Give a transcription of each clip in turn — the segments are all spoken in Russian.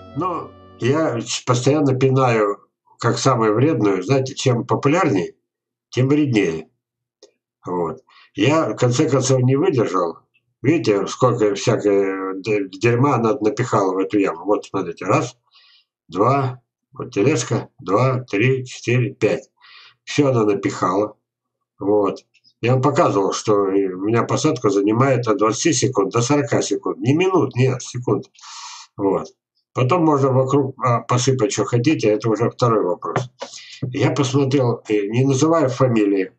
Но я постоянно пинаю как самую вредную. Знаете, чем популярнее, тем вреднее. Вот. Я, в конце концов, не выдержал. Видите, сколько всякого дерьма она напихала в эту яму. Вот, смотрите, раз, два, вот тележка, два, три, четыре, пять. Все она напихала. Вот. Я вам показывал, что у меня посадка занимает от 20 секунд до 40 секунд. Не минут, нет, секунд. Вот. Потом можно вокруг посыпать, что хотите, это уже второй вопрос. Я посмотрел, не называю фамилии,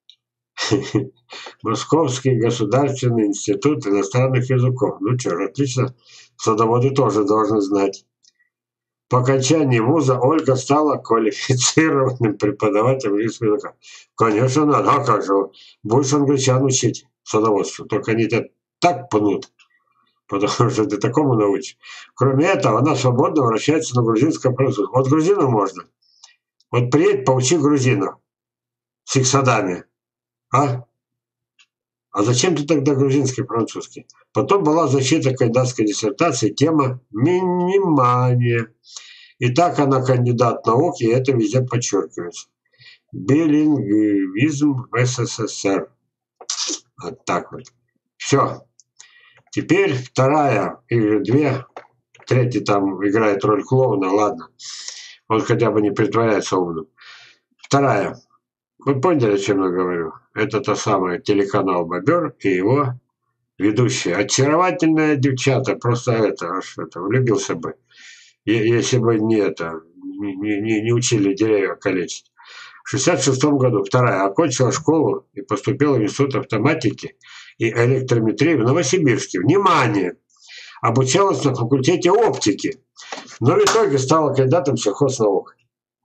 Московский государственный институт иностранных языков. Ну что ж, отлично, садоводы тоже должны знать. По окончании вуза Ольга стала квалифицированным преподавателем английского языка. Конечно, надо. А как же? Будешь англичан учить садоводству. Только они тебя так пнут, потому что ты такому научишь. Кроме этого, она свободно вращается на грузинском французском. Вот грузину можно. Вот приедь, поучи грузинов с их садами. А? А зачем ты тогда грузинский французский? Потом была защита кандидатской диссертации, тема «Внимание». И так она кандидат наук, и это везде подчеркивается. Билингвизм в СССР. Вот так вот. Все. Теперь вторая, или две, третий там играет роль клоуна, ладно. Он хотя бы не притворяется умным. Вторая. Вы поняли, о чем я говорю? Это та самая телеканал «Бобер» и его ведущая. Очаровательная девчата, просто это влюбился бы. Если бы не это, не учили деревья калечить. В 1966 году вторая окончила школу и поступила в институт автоматики и электрометрии в Новосибирске. Внимание! Обучалась на факультете оптики, но в итоге стала кандидатом сельхознаук.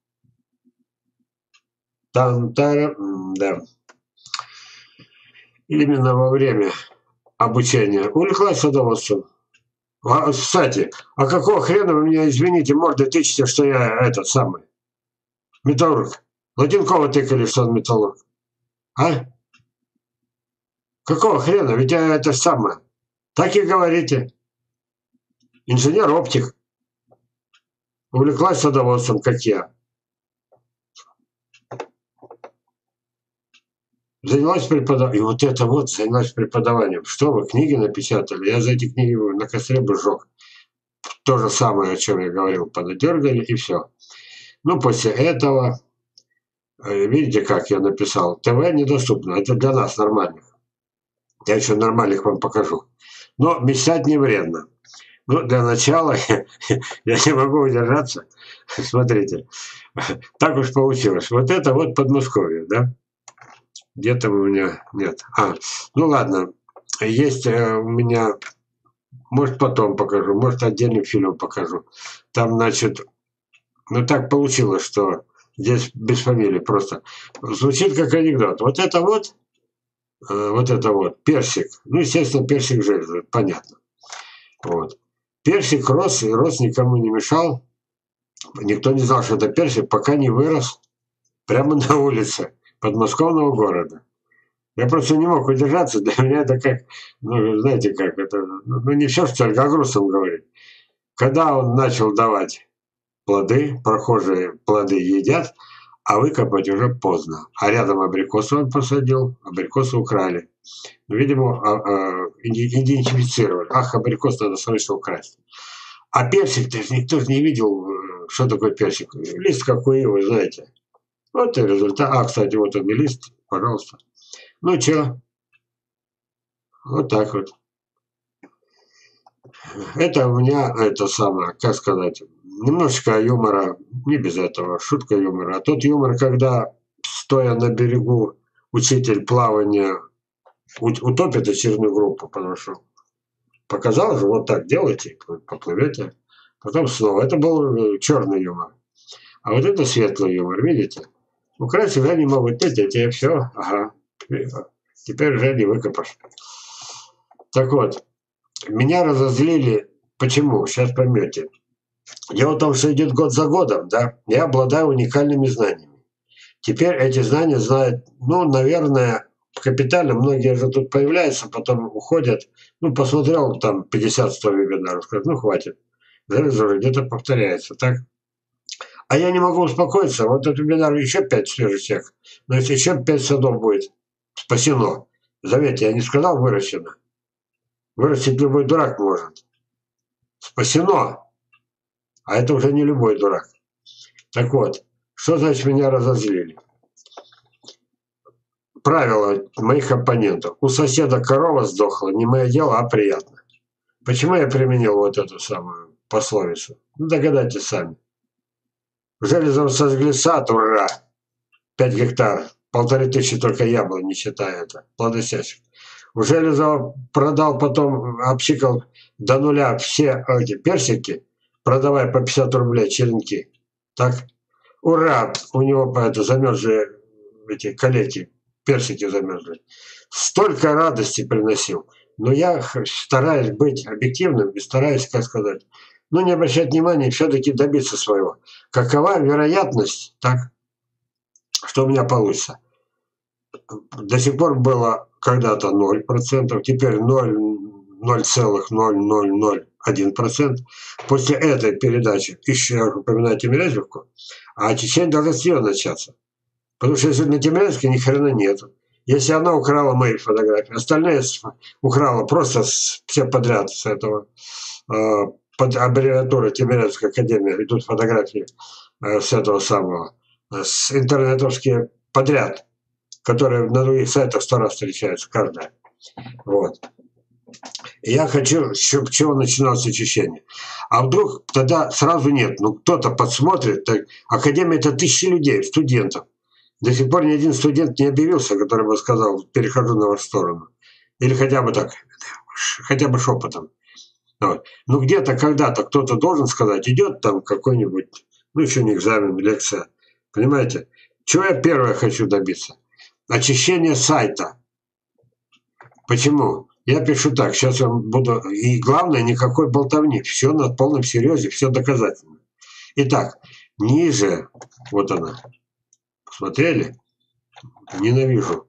Да. Именно во время обучения увлеклась садоводством. Кстати, а какого хрена вы меня, извините, мордой тычете, что я этот самый металлург? Латинкова тыкали, что он металлург. А? Какого хрена? Ведь я это самое. Так и говорите. Инженер-оптик. Увлеклась садоводством, как я. Занялась преподаванием. И вот это вот занялась преподаванием. Что вы, книги напечатали? Я за эти книги на костре бы сжег. То же самое, о чем я говорил, пододергали, и все. Ну, после этого, видите, как я написал, ТВ недоступно. Это для нас нормальных. Я еще нормальных вам покажу. Но мечтать не вредно. Ну, для начала я не могу удержаться. Смотрите, так уж получилось. Вот это вот Подмосковье, да? Где-то у меня нет. Ну ладно. Есть у меня, может потом покажу, может отдельный фильм покажу. Там, значит, ну так получилось, что здесь без фамилии просто. Звучит как анекдот. Вот это вот персик. Ну, естественно, персик же, понятно. Вот. Персик рос, и рос никому не мешал. Никто не знал, что это персик, пока не вырос прямо на улице подмосковного города. Я просто не мог удержаться. Для меня это как, ну, знаете, как это, ну, не все, что ли, о грустном говорить. Когда он начал давать плоды, прохожие плоды едят, а выкопать уже поздно. А рядом абрикосы он посадил, абрикосы украли. Ну, видимо, идентифицировали. Ах, абрикос надо срочно украсть. А персик, никто же не видел, что такое персик. Лист как у ивы, знаете. Вот и результат. Кстати, вот он и лист, пожалуйста. Ну, чё? Вот так вот. Это у меня, это самое, как сказать, немножечко юмора, не без этого, шутка юмора. А тот юмор, когда, стоя на берегу, учитель плавания утопит очередную группу, потому что показал же, вот так делайте, поплывете. Потом снова. Это был черный юмор. А вот это светлый юмор, видите? Украсть уже не могут. Эти все, ага. Теперь уже не выкопаешь. Так вот, меня разозлили. Почему? Сейчас поймете. Дело в том, что идет год за годом, да, я обладаю уникальными знаниями. Теперь эти знания знают, ну, наверное, капитально. Многие же тут появляются, потом уходят. Ну, посмотрел там 50-100 вебинаров, скажут, ну, хватит. железо где-то повторяется, так? А я не могу успокоиться, вот это у меня еще 5 свежих сек. Но если еще 5 садов будет спасено, заметьте, я не сказал выращено. Вырастить любой дурак может. Спасено. А это уже не любой дурак. Так вот, что значит меня разозлили? Правило моих оппонентов. У соседа корова сдохла, не мое дело, а приятно. Почему я применил вот эту самую пословицу? Ну, догадайтесь сами. Железом сожгли сад, ура! 5 гектаров. 1500 только яблонь, не считая это. Плодосящих. У Железова продал, потом обчикал до нуля все эти персики, продавая по 50 рублей черенки. Так? Ура! У него по это замерзли эти калеки, персики замерзли. Столько радости приносил. Но я стараюсь быть объективным и стараюсь, как сказать, ну не обращать внимания и все-таки добиться своего. Какова вероятность, так, что у меня получится? До сих пор было когда-то 0%, теперь 0,0001%. После этой передачи еще я упоминаю Тимирязевку, а Чечень должна с нее начаться. Потому что если на Тимирязевке ни хрена нету. Если она украла мои фотографии, остальные украла просто все подряд с этого, под аббревиатурой Тимирязевской академии идут фотографии с этого самого, с интернетовские подряд, которые на других сайтах 100 раз встречаются, каждая. Вот. И я хочу, с чего начиналось очищение. А вдруг тогда сразу нет, ну кто-то подсмотрит, так, академия это тысячи людей, студентов. До сих пор ни один студент не объявился, который бы сказал, перехожу на вашу сторону. Или хотя бы так, хотя бы шепотом. Вот. Ну где-то, когда-то кто-то должен сказать, идет там какой-нибудь, ну еще не экзамен, лекция. Понимаете? Чего я первое хочу добиться? Очищение сайта. Почему? Я пишу так, сейчас я буду... И главное, никакой болтовни. Все на полном серьезе, все доказательно. Итак, ниже, вот она. Посмотрели? Ненавижу.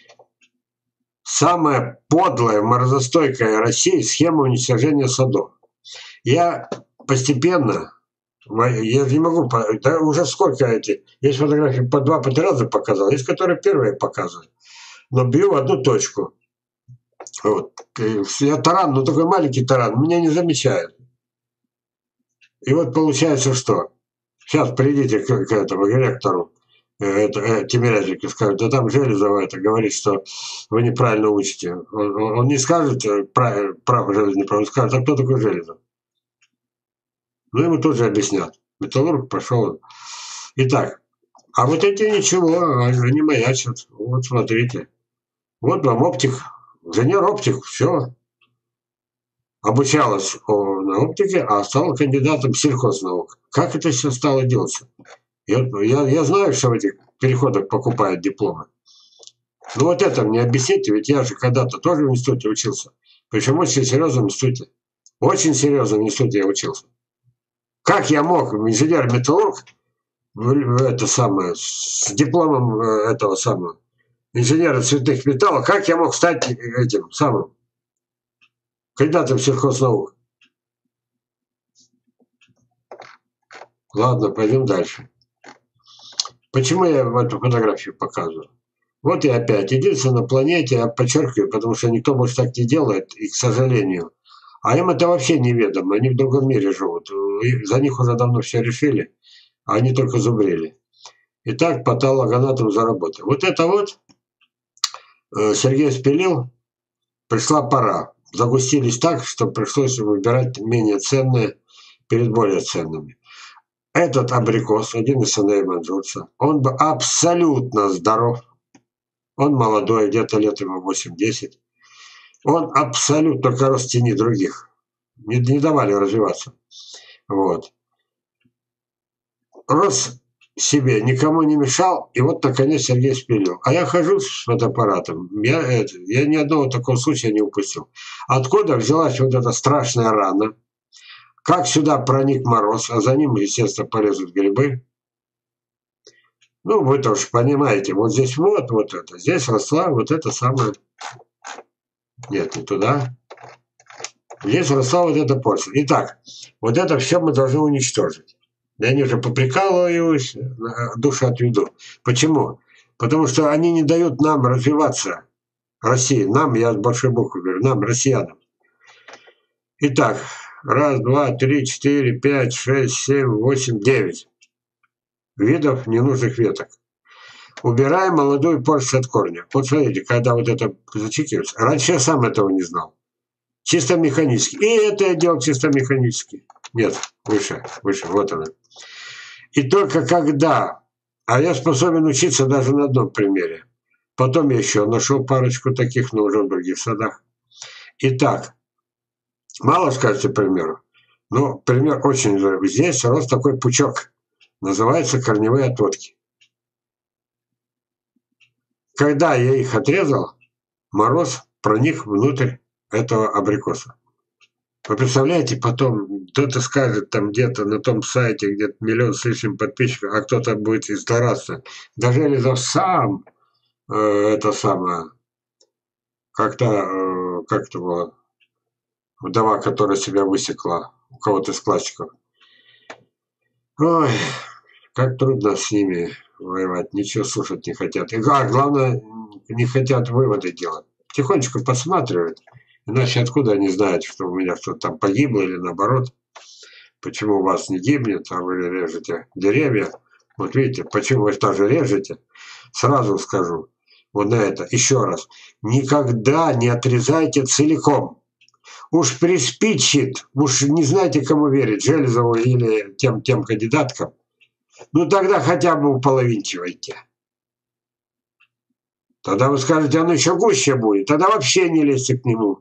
Самая подлая, морозостойкая Россия — схема уничтожения садов. Я постепенно, я не могу, да уже сколько эти, есть фотографии по 2-3 раза показал, есть которые первые показывают. Но бью в одну точку. Вот. Я таран, но такой маленький таран, меня не замечают. И вот получается что? Сейчас придите к этому директору Тимирязевки, скажет, да там Железова это говорит, что вы неправильно учите. Он не скажет право железный право, он скажет, а кто такой Железов? Ну, ему тоже объяснят. Металлург пошел. Итак, а вот эти ничего, они маячат. Вот смотрите. Вот вам оптик, инженер-оптик, все. Обучалась на оптике, а стала кандидатом сельхознаук. Как это все стало делаться? Я знаю, что в этих переходах покупают дипломы. Но вот это мне объясните, ведь я же когда-то тоже в институте учился. Причем очень серьезном институте. Очень серьезном институте я учился. Как я мог, инженер-металлург, это самое, с дипломом этого самого, инженера цветных металлов, как я мог стать этим самым кандидатом сельхознаук? Ладно, пойдем дальше. Почему я эту фотографию показываю? Вот и опять. Единственное, на планете, я подчеркиваю, потому что никто больше так не делает, и к сожалению. А им это вообще неведомо, они в другом мире живут. И за них уже давно все решили, а они только зубрили. Итак, патологоанатом за работой. Вот это вот Сергей спилил, пришла пора. Загустились так, что пришлось выбирать менее ценные перед более ценными. Этот абрикос, один из сыновей Манджурца, он бы абсолютно здоров. Он молодой, где-то лет ему 8-10. Он абсолютно, только рос в тени других. Не давали развиваться. Вот. Рос себе, никому не мешал, и вот наконец Сергей спилил. А я хожу с фотоаппаратом, я ни одного такого случая не упустил. Откуда взялась вот эта страшная рана? Как сюда проник мороз, а за ним, естественно, полезут грибы. Ну, вы тоже понимаете, вот здесь вот это, здесь росла вот эта самая... Нет, не туда. Здесь росла вот эта порция. Итак, вот это все мы должны уничтожить. Я не уже поприкалываюсь, душу отведу. Почему? Потому что они не дают нам развиваться, России. Нам, я с большой буквы говорю, нам, россиянам. Итак, раз, два, три, четыре, пять, шесть, семь, восемь, 9 видов ненужных веток. Убираем молодую порцию от корня. Вот смотрите, когда вот это зачекивается. Раньше я сам этого не знал. Чисто механически. И это я делал чисто механически. Нет, выше, вот она. И только когда, а я способен учиться даже на одном примере. Потом я еще нашел парочку таких, но уже в других садах. Итак, мало скажете примеру, но пример очень здоровый. Здесь рос такой пучок. Называется корневые отводки. Когда я их отрезал, мороз проник внутрь этого абрикоса. Вы представляете, потом кто-то скажет там где-то на том сайте, где-то 1 миллион с лишним подписчиков, а кто-то будет из злорадства. Даже Железов сам, это самое, как-то, как это было, вдова, которая себя высекла, у кого-то из классиков. Ой, как трудно с ними воевать, ничего слушать не хотят. И главное, не хотят выводы делать. Тихонечко посматривают. Иначе откуда они знают, что у меня что-то там погибло или наоборот? Почему у вас не гибнет, а вы режете деревья? Вот видите, почему вы тоже режете? Сразу скажу, вот на это, еще раз. Никогда не отрезайте целиком. Уж приспичит, уж не знаете, кому верить, Железову или тем кандидаткам. Ну тогда хотя бы уполовинчивайте. Тогда вы скажете, оно еще гуще будет. Тогда вообще не лезьте к нему.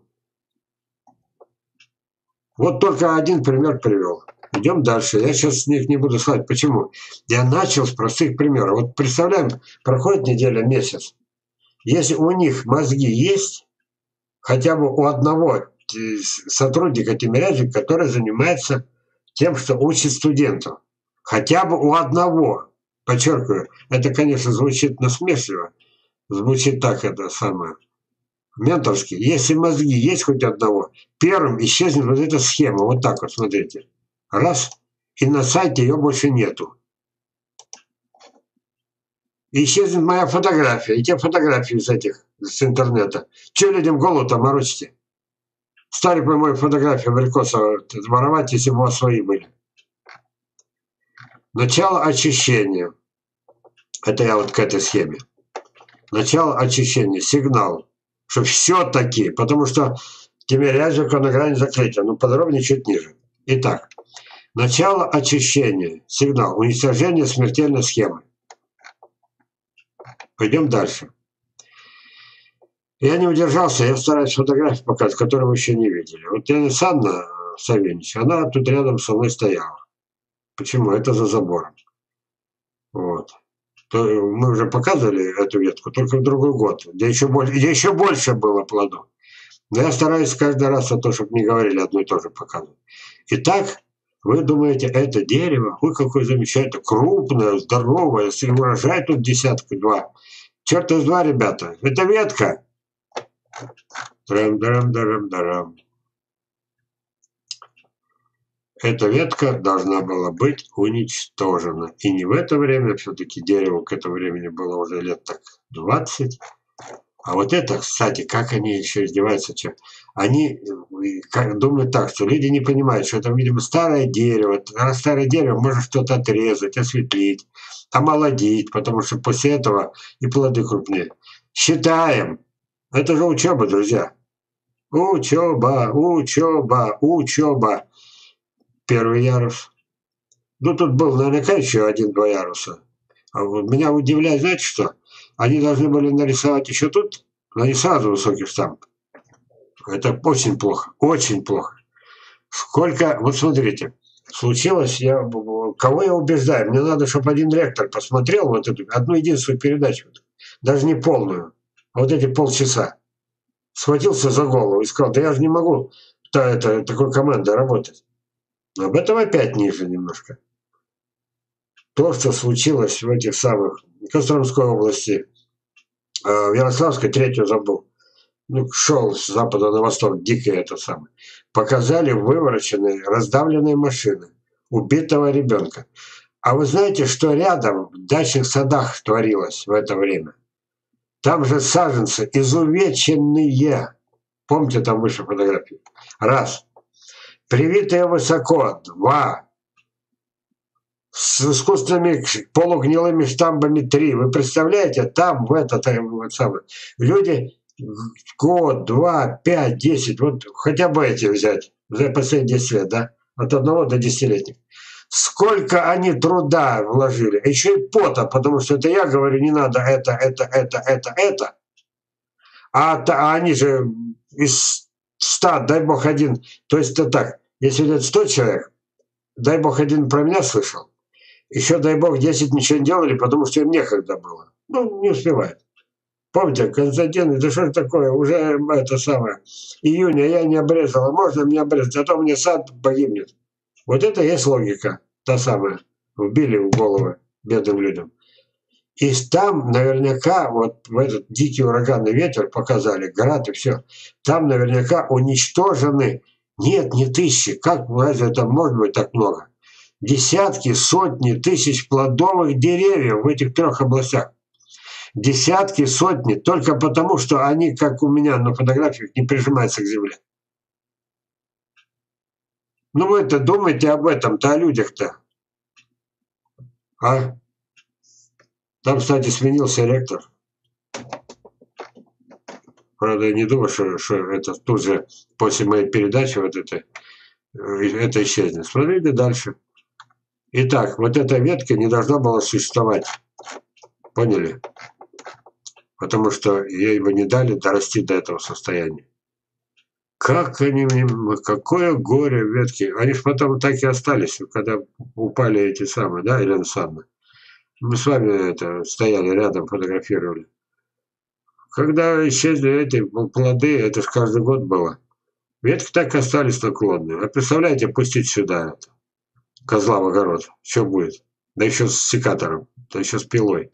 Вот только один пример привел. Идем дальше. Я сейчас с них не буду слать. Почему? Я начал с простых примеров. Вот представляем, проходит неделя, месяц. Если у них мозги есть, хотя бы у одного сотрудника Тимирязева, который занимается тем, что учит студентов. Хотя бы у одного. Подчеркиваю, это, конечно, звучит насмешливо. Звучит так, это самое. Менторски. Если мозги есть хоть одного, первым исчезнет вот эта схема. Вот так вот, смотрите. Раз. И на сайте ее больше нету. И исчезнет моя фотография. И те фотографии с интернета. Че людям голову-то морочите? Стали бы мои фотографии абрикоса воровать, если бы у вас свои были. Начало очищения. Это я вот к этой схеме. Начало очищения. Сигнал. Что все-таки, потому что Тимирязев на грани закрытия, но подробнее чуть ниже. Итак, начало очищения, сигнал, уничтожение смертельной схемы. Пойдем дальше. Я не удержался, я стараюсь фотографии показать, которые вы еще не видели. Вот Анна Савельевич, она тут рядом со мной стояла. Почему? Это за забором. Вот. Мы уже показывали эту ветку, только в другой год, где еще больше было плодов. Но я стараюсь каждый раз то, чтобы не говорили одно и то же показывать. Итак, вы думаете, это дерево, ой, какое замечательное, крупное, здоровое, урожай тут 10-2. Черт из два, ребята, это ветка. Дарам-дарам-дарам-дарам. Эта ветка должна была быть уничтожена. И не в это время, все-таки дереву к этому времени было уже лет так 20. А вот это, кстати, как они еще издеваются. Они думают так, что люди не понимают, что это, видимо, старое дерево. На старое дерево можно что-то отрезать, осветлить, омолодить, потому что после этого и плоды крупнее. Считаем. Это же учеба, друзья. Учеба, учеба, учеба. Первый ярус. Ну, тут был наверняка еще 1-2 яруса. А вот меня удивляет, знаете что? Они должны были нарисовать еще тут, но не сразу высокий штамп. Это очень плохо, очень плохо. Сколько, вот смотрите, случилось, кого я убеждаю? Мне надо, чтобы один ректор посмотрел вот эту, одну единственную передачу, даже не полную, а вот эти полчаса. Схватился за голову и сказал, да я же не могу такой командой работать. Об этом опять ниже немножко. То, что случилось в этих самых Костромской области, в Ярославской, 3-ю забыл. ну, шел с запада на восток, дикий это самое, показали вывороченные, раздавленные машины убитого ребенка. А вы знаете, что рядом в дачных садах творилось в это время? Там же саженцы изувеченные. Помните, там выше фотографии? Раз. Привитые высоко. Два. С искусственными полугнилыми штамбами. Три. Вы представляете, там в этот вот самый, люди год, 2, 5, 10, вот хотя бы эти взять за последние 10 лет, да, от 1 до 10-летних. Сколько они труда вложили, еще и пота, потому что это я говорю, не надо это. А они же из 100, дай бог один, то есть это так, если идет 100 человек, дай бог один про меня слышал, еще дай бог 10 ничего не делали, потому что им некогда было. Ну, не успевает. Помните, Константин, это что ж такое, уже это самое, июня я не обрезал, а можно мне обрезать, а то мне сад погибнет. Вот это и есть логика, та самая, вбили в головы бедным людям. И там наверняка, вот в этот дикий ураганный ветер показали, град и все, там наверняка уничтожены, нет, не тысячи, как разве это может быть так много? Десятки, сотни тысяч плодовых деревьев в этих 3 областях. Десятки, сотни, только потому, что они, как у меня на фотографиях, не прижимаются к земле. Ну вы-то думайте об этом-то, о людях-то. А? Там, кстати, сменился ректор. Правда, я не думаю, что это тут же после моей передачи вот это исчезнет. Смотрите дальше. Итак, вот эта ветка не должна была существовать. Поняли? Потому что ей бы не дали дорасти до этого состояния. Как они мне, какое горе ветки. Они же потом так и остались, когда упали эти самые, да, Елена Александровна? Мы с вами это стояли рядом, фотографировали. Когда исчезли эти плоды, это же каждый год было. Ветки так и остались наклонные. А представляете, пустить сюда это, козла в огород. Что будет? Да еще с секатором, да еще с пилой.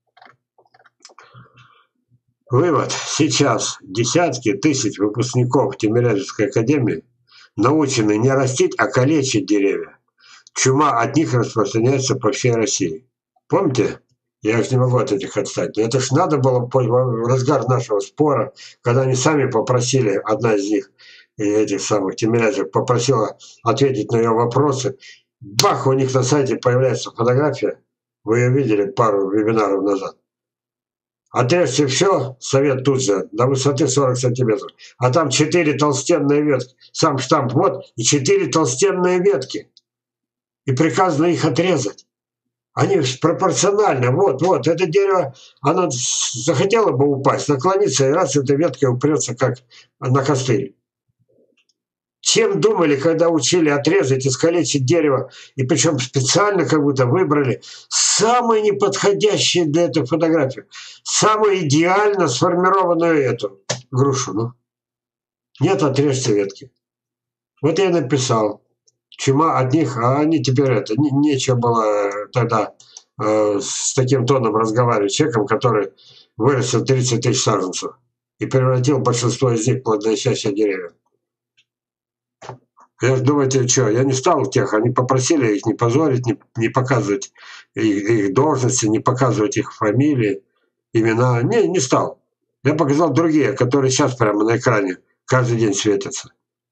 Вывод. Сейчас десятки тысяч выпускников Тимирязевской академии научены не растить, а калечить деревья. Чума от них распространяется по всей России. Помните? Я же не могу от этих отстать. Но это ж надо было в разгар нашего спора, когда они сами попросили, одна из них, этих самых Тимирязев, попросила ответить на ее вопросы. Бах, у них на сайте появляется фотография. Вы ее видели пару вебинаров назад. Отрежьте все, совет тут же, до высоты 40 сантиметров. А там 4 толстенные ветки. Сам штамп вот, и 4 толстенные ветки. И приказано их отрезать. Они пропорционально, вот, это дерево, оно захотело бы упасть, наклониться, и раз эта ветка упрется, как на костыль. Чем думали, когда учили отрезать, искалечить дерево, и причем специально как будто выбрали самые неподходящие для этой фотографии, самую идеально сформированную эту грушу. Ну. Нет, отрежьте ветки. Вот я написал. Чума от них, а они теперь это, нечего было тогда с таким тоном разговаривать с человеком, который вырастил 30 тысяч саженцев и превратил большинство из них в плодоносящие деревья. Я же думаете, что, я не стал тех, они попросили их не позорить, не показывать их должности, не показывать их фамилии, имена. Не стал. Я показал другие, которые сейчас прямо на экране каждый день светятся.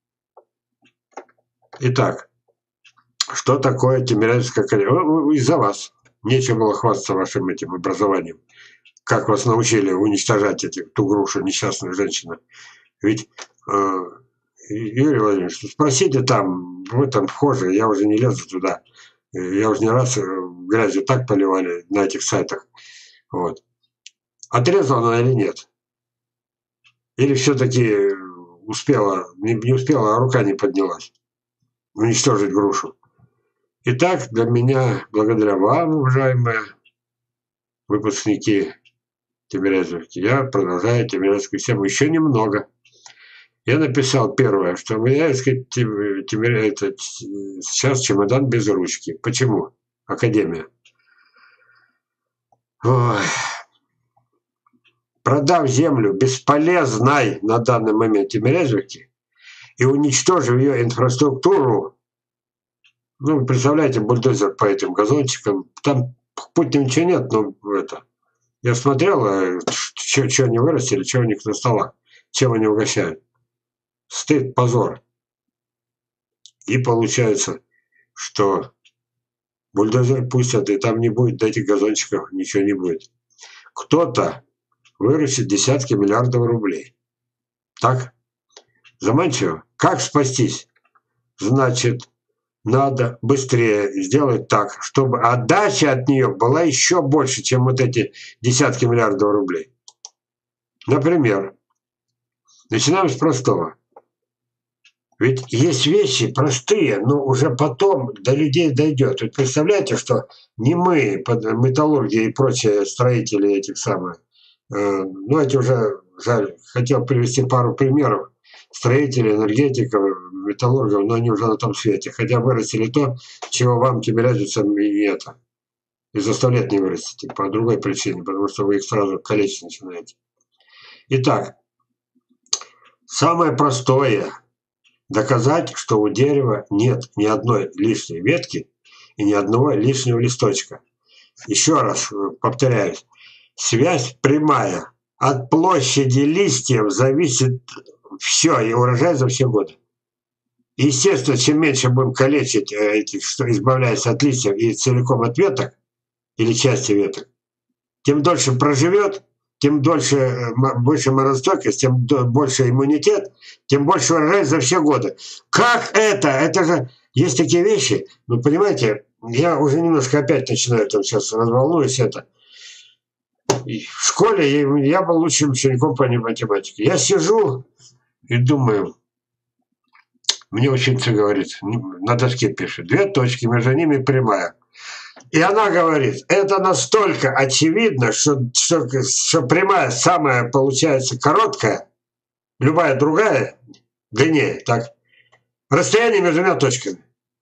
Итак, что такое Тимирязевская академия? Из-за вас. Нечего было хвастаться вашим этим образованием. Как вас научили уничтожать ту грушу, несчастную женщину. Ведь, Юрий Владимирович, спросите там, в этом вхоже, я уже не лезу туда. Я уже не раз грязью так поливали на этих сайтах. Вот. Отрезала она или нет? Или все-таки успела, не успела, а рука не поднялась уничтожить грушу? Итак, для меня, благодаря вам, уважаемые выпускники Тимирязевки, я продолжаю Тимирязевскую тему еще немного. Я написал первое, что я, сказать, сейчас чемодан без ручки. Почему? Академия. Ой. продав землю бесполезной на данный момент Тимирязевки и уничтожив ее инфраструктуру, ну, вы представляете, бульдозер по этим газончикам, там пути ничего нет, но это... Я смотрел, что они вырастили, что у них на столах, чем они угощают. Стыд, позор. И получается, что бульдозер пустят, и там не будет, до этих газончиков ничего не будет. Кто-то выручит десятки миллиардов рублей. Так? Заманчиво. Как спастись? Значит, надо быстрее сделать так, чтобы отдача от нее была еще больше, чем вот эти десятки миллиардов рублей. Например, начинаем с простого. Ведь есть вещи простые, но уже потом до людей дойдет. Вы представляете, что не мы, металлурги и прочие строители этих самых, ну эти уже, жаль, хотел привести пару примеров, строителей, энергетиков, металлургов, но они уже на том свете. Хотя вырастили то, чего вам, тимирязевцам, и это. И за 100 лет не вырастите, по другой причине, потому что вы их сразу калечить начинаете. Итак, самое простое – доказать, что у дерева нет ни одной лишней ветки и ни одного лишнего листочка. Еще раз повторяюсь, связь прямая. От площади листьев зависит все, и урожай за все годы. Естественно, чем меньше будем калечить этих, что избавляясь от листьев и целиком от веток, или части веток, тем дольше проживет, тем дольше, больше морозостойкость, тем больше иммунитет, тем больше урожай за все годы. Как это? Это же есть такие вещи. Ну, понимаете, я уже немножко опять начинаю там сейчас разволнуюсь это. В школе я был лучшим учеником по математике. Я сижу и думаю, мне ученица говорит, на доске пишет, 2 точки, между ними прямая. И она говорит, это настолько очевидно, что прямая самая получается короткая, любая другая длиннее, так, расстояние между 2 точками.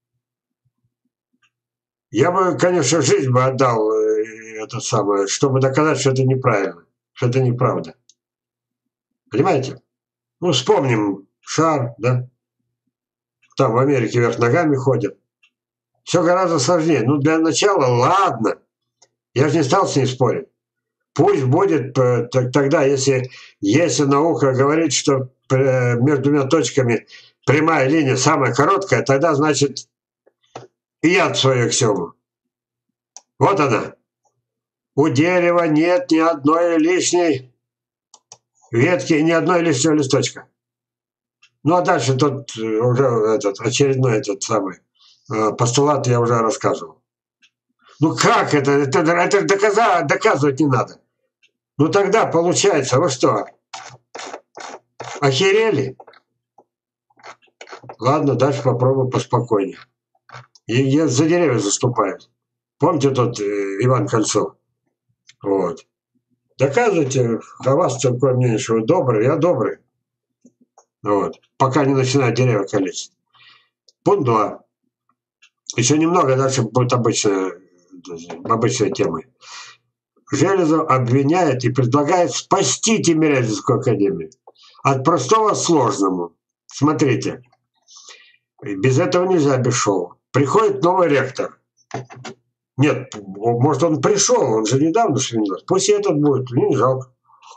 Я бы, конечно, жизнь бы отдал это самое, чтобы доказать, что это неправильно, что это неправда. Понимаете? Ну, вспомним шар, да? Там в Америке вверх ногами ходят. Все гораздо сложнее. Ну, для начала, ладно. Я же не стал с ней спорить. Пусть будет тогда, если наука говорит, что между 2 точками прямая линия самая короткая, тогда, значит, и я свою аксиому. Вот она. У дерева нет ни одной лишней ветки, ни одной лишнего листочка. Ну, а дальше тот уже очередной этот самый постулат я уже рассказывал. Ну как это? Это доказывать не надо. Ну тогда получается, вы что, охерели? Ладно, дальше попробую поспокойнее. И за деревья заступают. Помните тот Иван Кольцов? Вот. Доказывайте, о вас такое мнение, что вы добрый, я добрый. Вот. Пока не начинают деревья калечить. Пункт 2. Еще немного, дальше будет обычная тема. Железов обвиняет и предлагает спасти Тимирязевскую академию. От простого к сложному. Смотрите. Без этого нельзя, без шоу. Приходит новый ректор. Нет, может он пришел, он же недавно сменился. Пусть и этот будет, мне не жалко.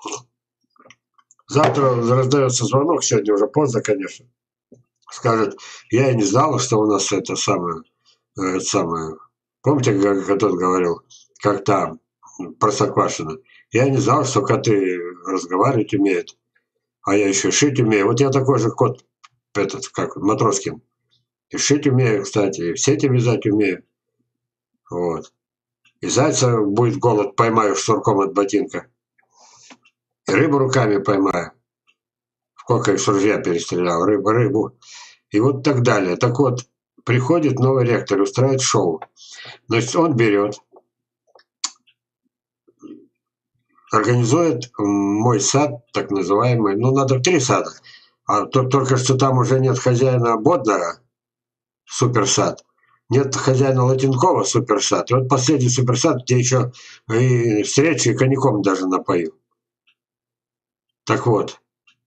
Завтра раздается звонок, сегодня уже поздно, конечно. Скажет, я и не знал, что у нас это самое. Помните, как тот говорил, как там, Простоквашино? Я не знал, что коты разговаривать умеют, а я еще шить умею. Вот я такой же кот, этот, как Матроскин. И шить умею, кстати, и в сети вязать умею. Вот. И зайца будет голод, поймаю шнурком от ботинка. И рыбу руками поймаю. Сколько их с ружья перестрелял, рыбу. И вот так далее. Так вот, приходит новый ректор, устраивает шоу. Значит, он берет, организует мой сад, так называемый, ну, надо 3 сада. А только что там уже нет хозяина Боднара, суперсад. Нет хозяина Латинкова, суперсад. И вот последний суперсад, где еще и встречи, и коньяком даже напою. Так вот,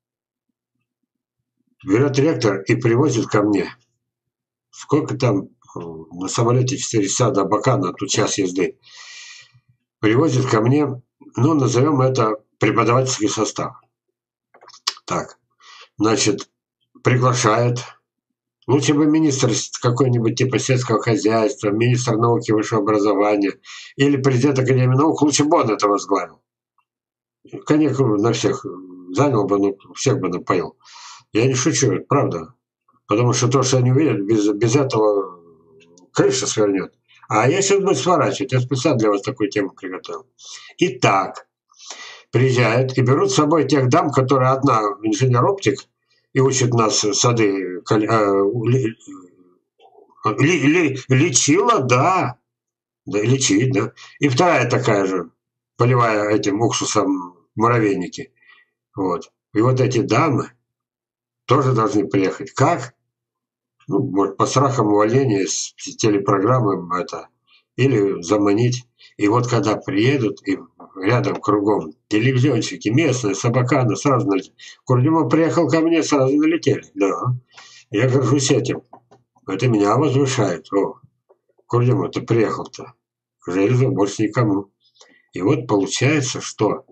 берет ректор и привозит ко мне. Сколько там на самолете 4 часа до Абакана, тут час езды. Привозит ко мне, ну, назовем это преподавательский состав. Так, значит, приглашает. Лучше бы министр какой-нибудь типа сельского хозяйства, министр науки и высшего образования или президент Академии наук, лучше бы он это возглавил. Коньяк на всех занял бы, ну, всех бы напоил. Я не шучу, это правда. Потому что то, что они увидят, без этого крыша свернет. А я сейчас буду сворачивать. Я специально для вас такую тему приготовил. Итак, приезжают и берут с собой тех дам, которые одна инженер-оптик и учит нас сады. Лечила, да. Да, лечить, да. И вторая такая же, поливая этим уксусом муравейники. Вот. И вот эти дамы тоже должны приехать. Как? Ну, может, по страхам увольнения с телепрограммы это, или заманить. И вот когда приедут, и рядом кругом телевизионщики, местные, Собаканы, сразу налетели. Курдюмов приехал ко мне, сразу налетели. Да. Я горжусь этим. Это меня возвышает. О, Курдюмов, ты приехал-то. Железо больше никому. И вот получается, что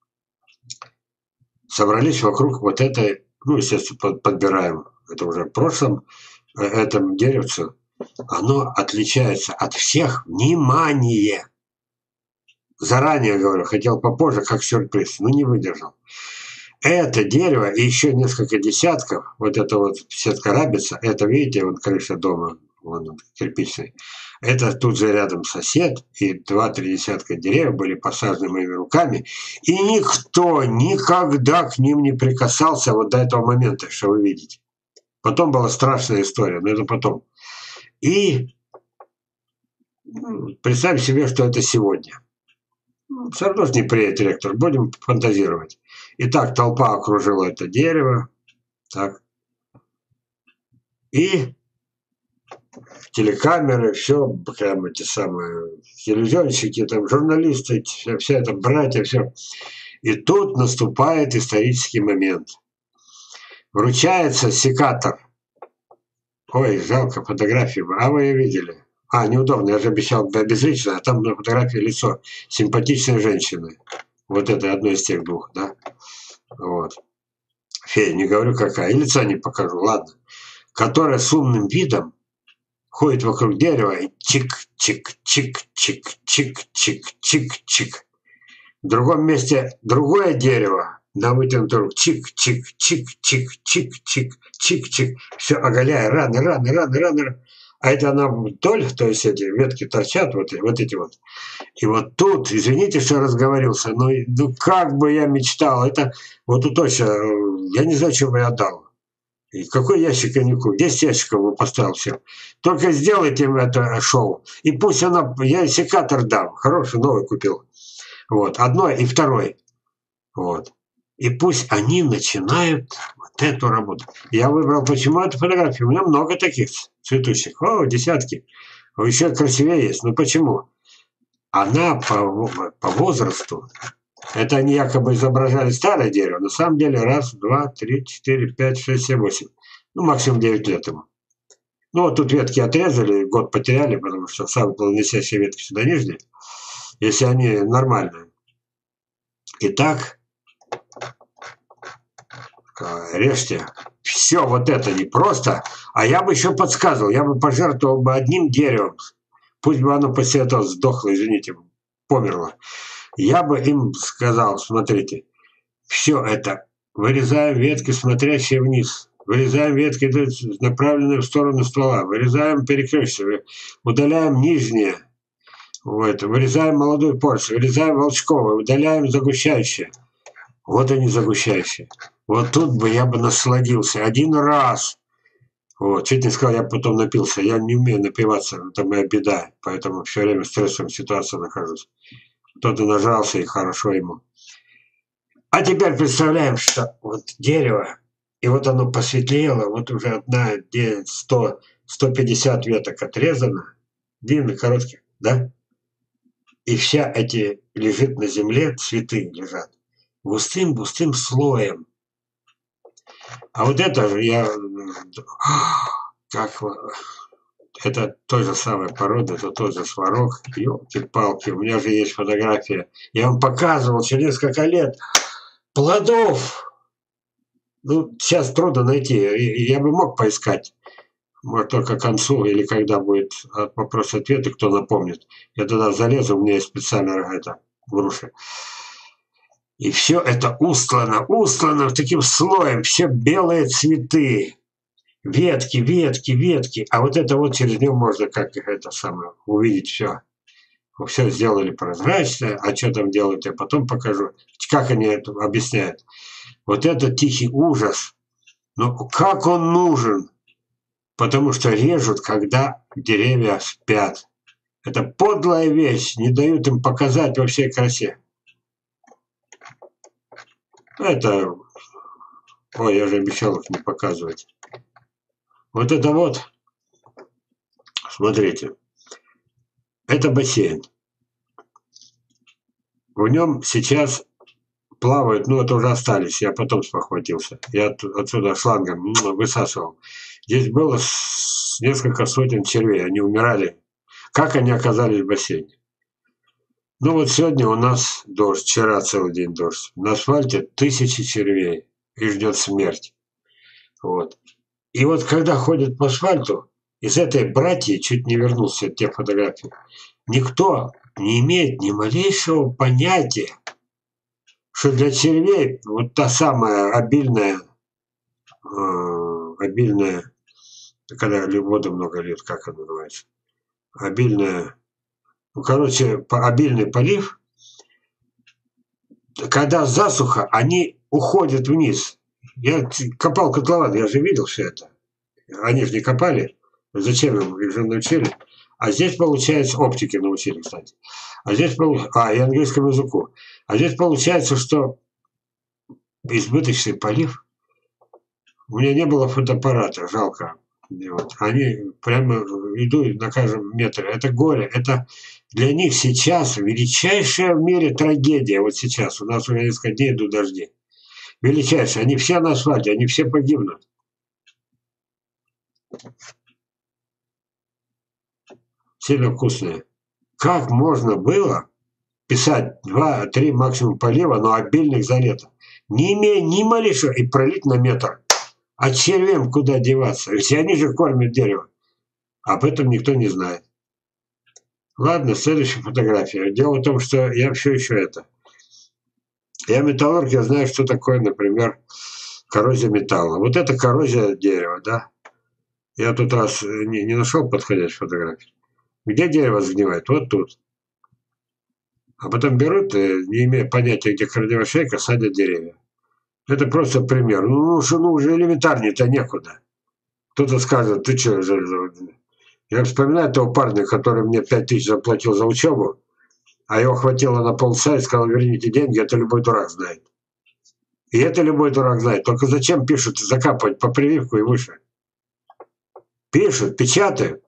собрались вокруг вот этой, ну, естественно, подбираем, это уже в прошлом, этом деревцу, оно отличается от всех. Внимание! Заранее говорю, хотел попозже, как сюрприз, но не выдержал. Это дерево и еще несколько десятков, вот это вот сетка рабица, это, видите, вот крыша дома, вон он, кирпичный, это тут же рядом сосед, и 2-3 десятка деревьев были посажены моими руками, и никто никогда к ним не прикасался вот до этого момента, что вы видите. Потом была страшная история, но это потом. И представь себе, что это сегодня. Все равно же не приедет ректор, будем фантазировать. Итак, толпа окружила это дерево, так. И телекамеры, все, прям эти самые телевизионщики, там, журналисты, все это, братья, все. И тут наступает исторический момент. Вручается секатор. Ой, жалко фотографии. А вы ее видели? А, неудобно, я же обещал безлично, а там на фотографии лицо симпатичной женщины. Вот это одно из тех двух, да? Вот. Фея, не говорю какая, и лица не покажу, ладно. Которая с умным видом ходит вокруг дерева и чик-чик-чик-чик-чик-чик-чик-чик. В другом месте другое дерево на вытянутую руку. Чик-чик-чик-чик-чик-чик-чик. Все оголяя раны. А это она вдоль, то есть эти ветки торчат, вот эти вот. И вот тут, извините, что разговорился, но ну как бы я мечтал. Это вот тут точно, я не знаю, что бы я отдал. И какой ящик коньяку? 10 ящиков бы поставил все. Только сделайте им это шоу. И пусть она, я секатор дам, хороший, новый купил. Вот, одной и второй. Вот. И пусть они начинают вот эту работу. Я выбрал, почему эту фотографию. У меня много таких цветущих. О, десятки. Еще красивее есть. Ну почему? Она по возрасту, это они якобы изображали старое дерево, на самом деле 1, 2, 3, 4, 5, 6, 7, 8. Ну, максимум 9 лет ему. Ну, вот тут ветки отрезали, год потеряли, потому что самые плодоносящие ветки сюда нижние, если они нормальные. Итак, режьте. Все вот это не просто. А я бы еще подсказывал, я бы пожертвовал бы одним деревом. Пусть бы оно после этого сдохло, извините, померло. Я бы им сказал, смотрите, все это, вырезаем ветки, смотрящие вниз, вырезаем ветки, направленные в сторону ствола, вырезаем перекрещивание, удаляем нижние, вот, вырезаем молодую порцию, вырезаем волчковое, удаляем загущающее. Вот они загущающие. Вот тут бы я бы насладился один раз. Вот, чуть не сказал, я потом напился. Я не умею напиваться, это моя беда, поэтому все время в стрессовой ситуации нахожусь. Кто-то нажрался, и хорошо ему. А теперь представляем, что вот дерево, и вот оно посветлело, вот уже одна, 100, 150 веток отрезано, длинных, коротких, да? И вся эти лежит на земле, цветы лежат. густым слоем. А вот это же это той же самой породы, это тот же сварог. Ёлки-палки, у меня же есть фотография. Я вам показывал через несколько лет плодов. Ну, сейчас трудно найти. Я бы мог поискать. Может, только к концу или когда будет вопрос-ответы, кто напомнит. Я туда залезу, у меня есть специально груши. И все это устлано таким слоем, все белые цветы, ветки. А вот это вот через него можно как это самое увидеть все. Все сделали прозрачное, а что там делают, я потом покажу. Как они это объясняют. Вот это тихий ужас. Но как он нужен? Потому что режут, когда деревья спят. Это подлая вещь, не дают им показать во всей красе. Это... Ой, я же обещал их не показывать. Вот это вот, смотрите, это бассейн. В нем сейчас плавают, ну это уже остались, я потом спохватился. Я отсюда шлангом высасывал. Здесь было несколько сотен червей, они умирали. Как они оказались в бассейне? Ну вот сегодня у нас дождь, вчера целый день дождь. На асфальте тысячи червей и ждет смерть. Вот. И вот когда ходят по асфальту, из этой братьи, чуть не вернулся от тех фотографий, никто не имеет ни малейшего понятия, что для червей вот та самая обильная, когда воду много лет, как она называется, обильная, ну, короче, обильный полив, когда засуха, они уходят вниз. Я копал котлован, я же видел все это. Они же не копали. Зачем им? Их же научили. А здесь, получается, оптики научили, кстати. А здесь, и английскому языку. А здесь получается, что избыточный полив. У меня не было фотоаппарата, жалко. Вот. Они прямо идут на каждом метре. Это горе. Это для них сейчас величайшая в мире трагедия. Вот сейчас. У нас уже несколько дней идут дожди. Величайшая. Они все на асфальте, они все погибнут. Сильно вкусные. Как можно было писать 2-3 максимум полива, но обильных за лето, не имея ни малейшего, и пролить на метр? А червям куда деваться? Ведь они же кормят дерево. Об этом никто не знает. Ладно, следующая фотография. Дело в том, что я все еще это. Я металлург, я знаю, что такое, например, коррозия металла. Вот это коррозия дерева, да? Я тут раз не нашел подходящей фотографии. Где дерево загнивает? Вот тут. А потом берут, не имея понятия, где корневая шейка, садят деревья. Это просто пример. Ну уже элементарнее-то некуда. Кто-то скажет, ты что, я вспоминаю того парня, который мне 5000 заплатил за учебу, а его хватило на полчаса и сказал, верните деньги, это любой дурак знает. И это любой дурак знает. Только зачем пишут, закапывать по прививку и выше? Пишут, печатают.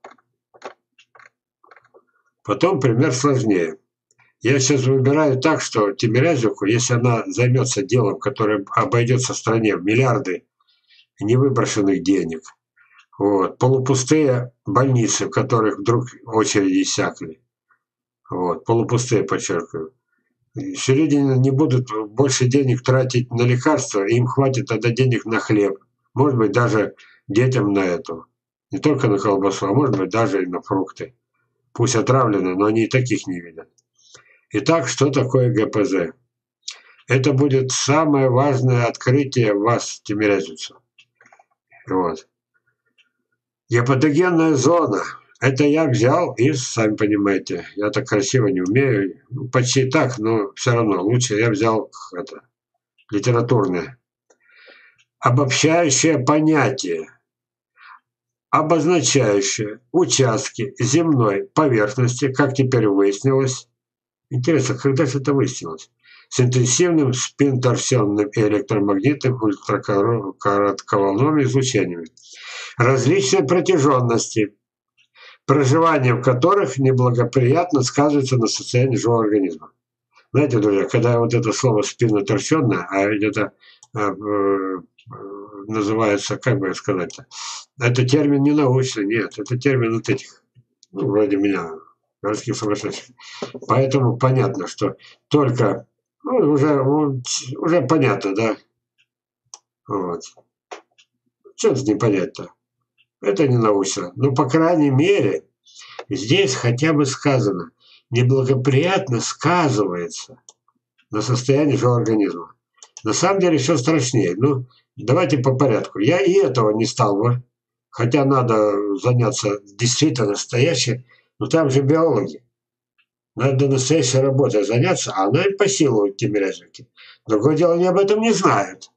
Потом пример сложнее. Я сейчас выбираю так, что Тимирязевку, если она займется делом, которое обойдется стране в миллиарды невыброшенных денег, вот, полупустые больницы, в которых вдруг очереди иссякли, вот, полупустые, подчеркиваю, все люди не будут больше денег тратить на лекарства, им хватит тогда денег на хлеб, может быть, даже детям на это, не только на колбасу, а может быть, даже и на фрукты. Пусть отравлены, но они и таких не видят. Итак, что такое ГПЗ? Это будет самое важное открытие вас, тимирязевцев. Вот. Гепатогенная зона. Это я взял из, сами понимаете, я так красиво не умею, ну, почти так, но все равно лучше я взял это, литературное. Обобщающее понятие, обозначающее участки земной поверхности, как теперь выяснилось. Интересно, когда же это выяснилось? С интенсивным спин-торсионным и электромагнитным ультракоротковолновыми излучениями. Различные протяженности, проживание в которых неблагоприятно сказывается на состоянии живого организма. Знаете, друзья, когда вот это слово спиноторсионное, а ведь это называется, как бы сказать-то, это термин не научный, нет, это термин вот этих, ну, вроде меня, городских сумасшедших. Поэтому понятно, что только, ну, уже понятно, да, вот. Что тут не понять-то? Это не научно. Но, по крайней мере, здесь хотя бы сказано, неблагоприятно сказывается на состоянии живого организма. На самом деле все страшнее. Ну, давайте по порядку. Я и этого не стал бы, хотя надо заняться действительно настоящей, но там же биологи. Надо настоящей работой заняться, а она и по силу Тимирязевки. Другое дело, они об этом не знают.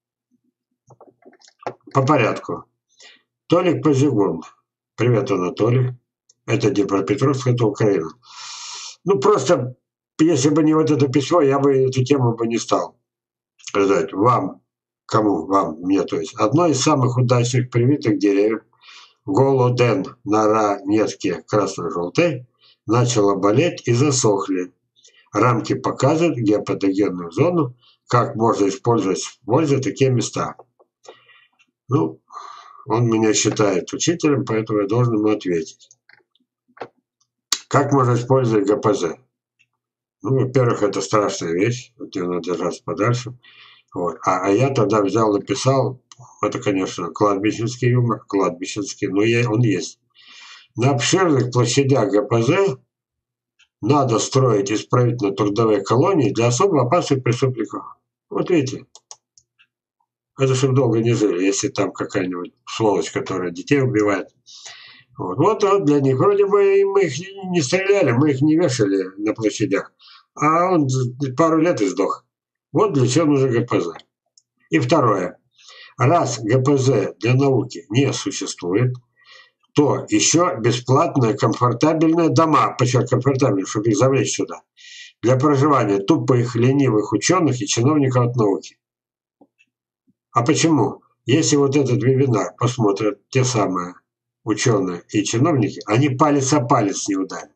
По порядку. Толик Позигун. Привет, Анатолий. Это Днепропетровск, это Украина. Ну, просто, если бы не вот это письмо, я бы эту тему бы не стал сказать. Вам, кому? Вам, мне, то есть. Одно из самых удачных привитых деревьев, голоден на ранетке красно-желтой, начало болеть и засохли. Рамки показывают геопатогенную зону, как можно использовать в пользу такие места. Ну, он меня считает учителем, поэтому я должен ему ответить. Как можно использовать ГПЗ? Ну, во-первых, это страшная вещь, от нее надо держаться подальше. Вот. А я тогда взял, написал, это, конечно, кладбищенский юмор, кладбищенский, но он есть. На обширных площадях ГПЗ надо строить исправительно-трудовые колонии для особо опасных преступников. Вот видите, это чтобы долго не жили, если там какая-нибудь сволочь, которая детей убивает. Вот для них. Вроде бы мы их не стреляли, мы их не вешали на площадях. А он пару лет и сдох. Вот для чего нужен ГПЗ. И второе. Раз ГПЗ для науки не существует, то еще бесплатные комфортабельные дома, почему комфортабельные, чтобы их завлечь сюда, для проживания тупых, ленивых ученых и чиновников от науки. А почему? Если вот этот вебинар посмотрят те самые ученые и чиновники, они палец о палец не ударят.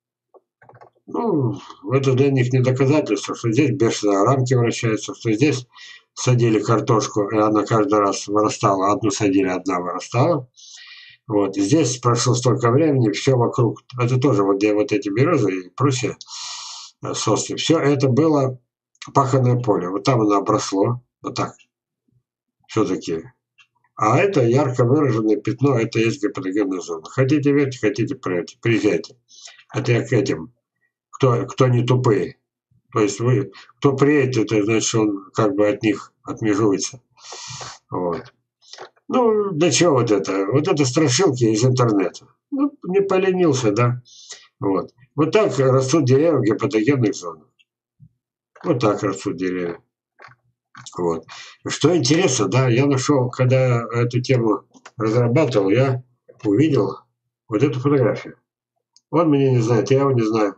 Ну, это для них не доказательство, что здесь бешеные рамки вращаются, что здесь садили картошку, и она каждый раз вырастала, одну садили, одна вырастала. Вот, здесь прошло столько времени, все вокруг, это тоже вот где вот эти березы и прочие сосны, все это было паханное поле. Вот там оно обросло, вот так, все-таки. А это ярко выраженное пятно, это есть гипотогенная зона. Хотите верьте, хотите приезжайте. Это я к этим, кто не тупые. То есть вы, кто приедет, это значит, он как бы от них отмежуется. Вот. Ну, для чего вот это? Вот это страшилки из интернета. Ну, не поленился, да? Вот. Вот так растут деревья в гипотогенных зонах. Вот так растут деревья. Вот. Что интересно, да, я нашел, когда эту тему разрабатывал, я увидел вот эту фотографию. Он меня не знает, я его не знаю.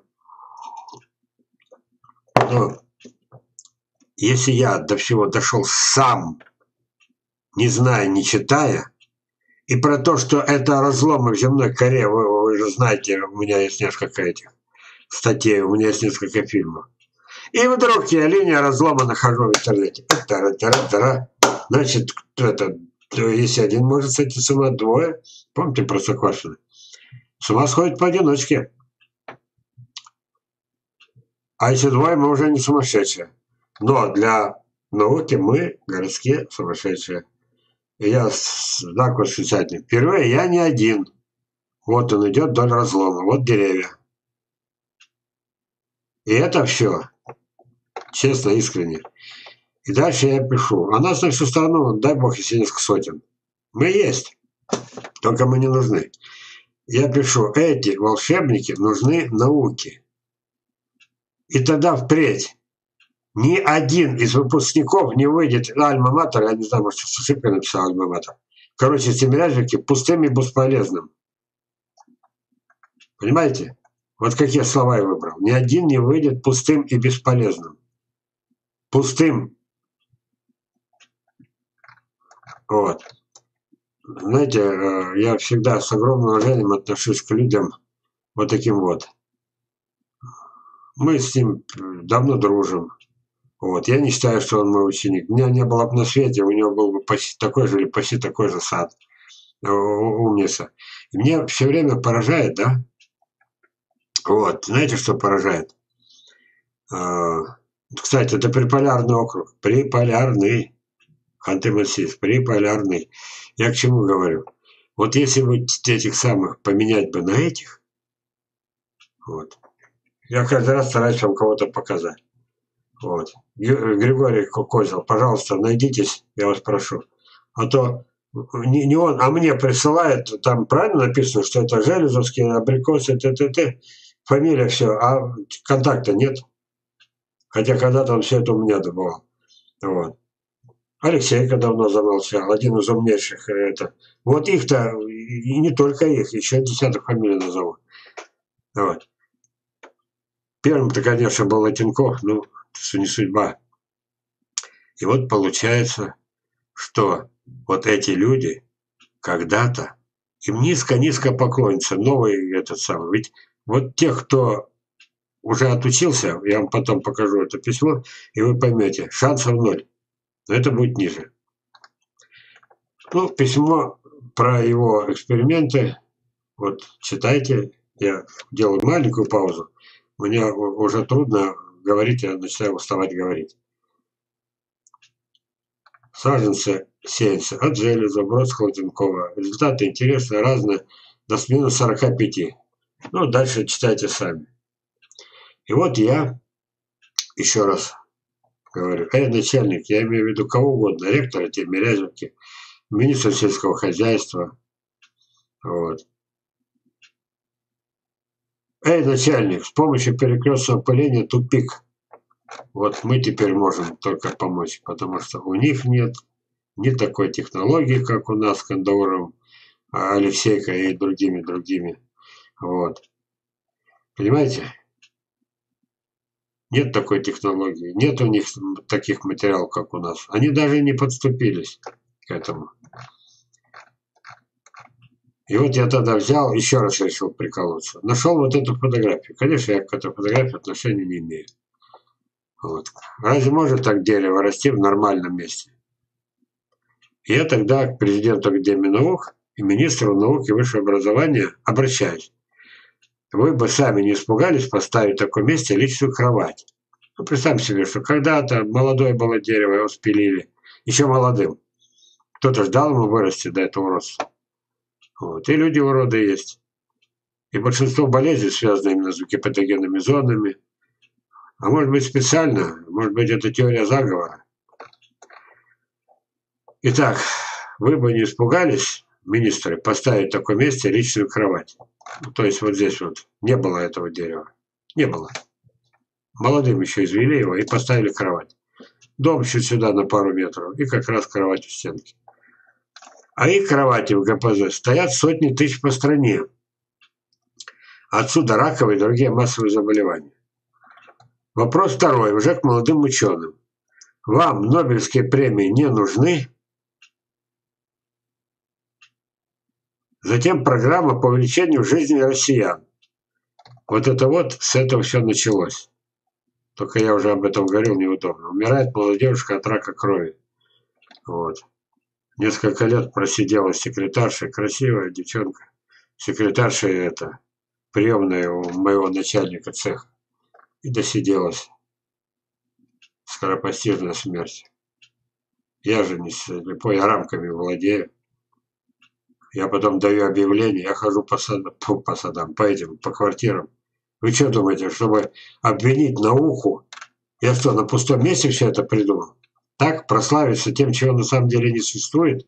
Но если я до всего дошел сам, не зная, не читая, и про то, что это разломы в земной коре, вы же знаете, у меня есть несколько этих статей, у меня есть несколько фильмов. И вдруг я линия разлома нахожу в интернете. Значит, это, если один может сойти с ума, двое. Помните про Простоквашино? С ума сходит поодиночке. А если двое, мы уже не сумасшедшие. Но для науки мы городские сумасшедшие. И я знак восклицательный. Впервые я не один. Вот он идет вдоль разлома. Вот деревья. И это все. Честно, искренне. И дальше я пишу. А нас на всю страну, дай бог, если несколько сотен. Мы есть. Только мы не нужны. Я пишу, эти волшебники нужны науке. И тогда впредь ни один из выпускников не выйдет на альма-матер, я не знаю, может, с ошибкой написал альма-матер. Короче, с Тимирязевки пустым и бесполезным. Понимаете? Вот какие слова я выбрал. Ни один не выйдет пустым и бесполезным. Пустым. Вот. Знаете, я всегда с огромным уважением отношусь к людям вот таким вот. Мы с ним давно дружим. Вот. Я не считаю, что он мой ученик. Меня не было бы на свете, у него был бы почти такой же или почти такой же сад. Умница. И мне все время поражает, да? Вот. Знаете, что поражает? Кстати, это приполярный округ. Приполярный. Ханты-Мансийск. Приполярный. Я к чему говорю? Вот если бы этих самых поменять бы на этих, вот. Я каждый раз стараюсь вам кого-то показать. Вот. Григорий Козел, пожалуйста, найдитесь, я вас прошу. А то не он, а мне присылает, там правильно написано, что это Железовский, абрикосы, т. Фамилия, все, а контакта нет. Хотя когда-то он все это у меня добывал. Вот. Алексейка давно замолчал, один из умнейших. Это. Вот их-то, и не только их, еще десяток фамилий назову. Вот. Первым-то, конечно, был Латенков, ну, не судьба. И вот получается, что вот эти люди когда-то, им низко-низко поклонятся, новый этот самый. Ведь вот тех, кто уже отучился, я вам потом покажу это письмо, и вы поймете, шансов ноль. Но это будет ниже. Ну, письмо про его эксперименты, вот читайте, я делаю маленькую паузу, мне уже трудно говорить, я начинаю уставать говорить. Саженцы сеянцы от железа, Бродского-Латенкова. Результаты интересные, разные, до минус 45. Ну, дальше читайте сами. И вот я, еще раз говорю, начальник, я имею в виду кого угодно, ректора Тимирязевки, министра сельского хозяйства. Вот. Начальник, с помощью перекрестного пыления тупик. Вот мы теперь можем только помочь, потому что у них нет ни такой технологии, как у нас с Кандауром, Алексейко и другими. Вот. Понимаете? Нет такой технологии, нет у них таких материалов, как у нас. Они даже не подступились к этому. И вот я тогда взял, еще раз решил приколоться. Нашел вот эту фотографию. Конечно, я к этой фотографии отношения не имею. Вот. Разве может так дерево расти в нормальном месте? И я тогда к президенту Академии наук и министру науки и высшего образования обращаюсь. Вы бы сами не испугались поставить в таком месте личную кровать. Ну, представьте себе, что когда-то молодое было дерево, его спилили, еще молодым. Кто-то ждал ему вырасти до этого роста. Вот. И люди уроды есть. И большинство болезней связано именно с гипотогенными зонами. А может быть специально, может быть это теория заговора. Итак, вы бы не испугались, министры, поставить в таком месте личную кровать. То есть вот здесь вот не было этого дерева. Не было. Молодым еще извели его и поставили кровать. Дом чуть сюда на пару метров и как раз кровать у стенки. А их кровати в ГПЗ стоят сотни тысяч по стране. Отсюда раковые и другие массовые заболевания. Вопрос второй, уже к молодым ученым. Вам Нобелевские премии не нужны? Затем программа по увеличению жизни россиян. Вот это вот, с этого все началось. Только я уже об этом говорил, неудобно. Умирает молодая девушка от рака крови. Вот. Несколько лет просидела секретаршей, красивая девчонка. Секретарша это, приемная у моего начальника цеха. И досиделась. Скоропостижная смерть. Я же не слепой, я рамками владею. Я потом даю объявление, я хожу по садам, по квартирам. Вы что думаете, чтобы обвинить науку? Я что, на пустом месте все это придумал? Так, прославиться тем, чего на самом деле не существует?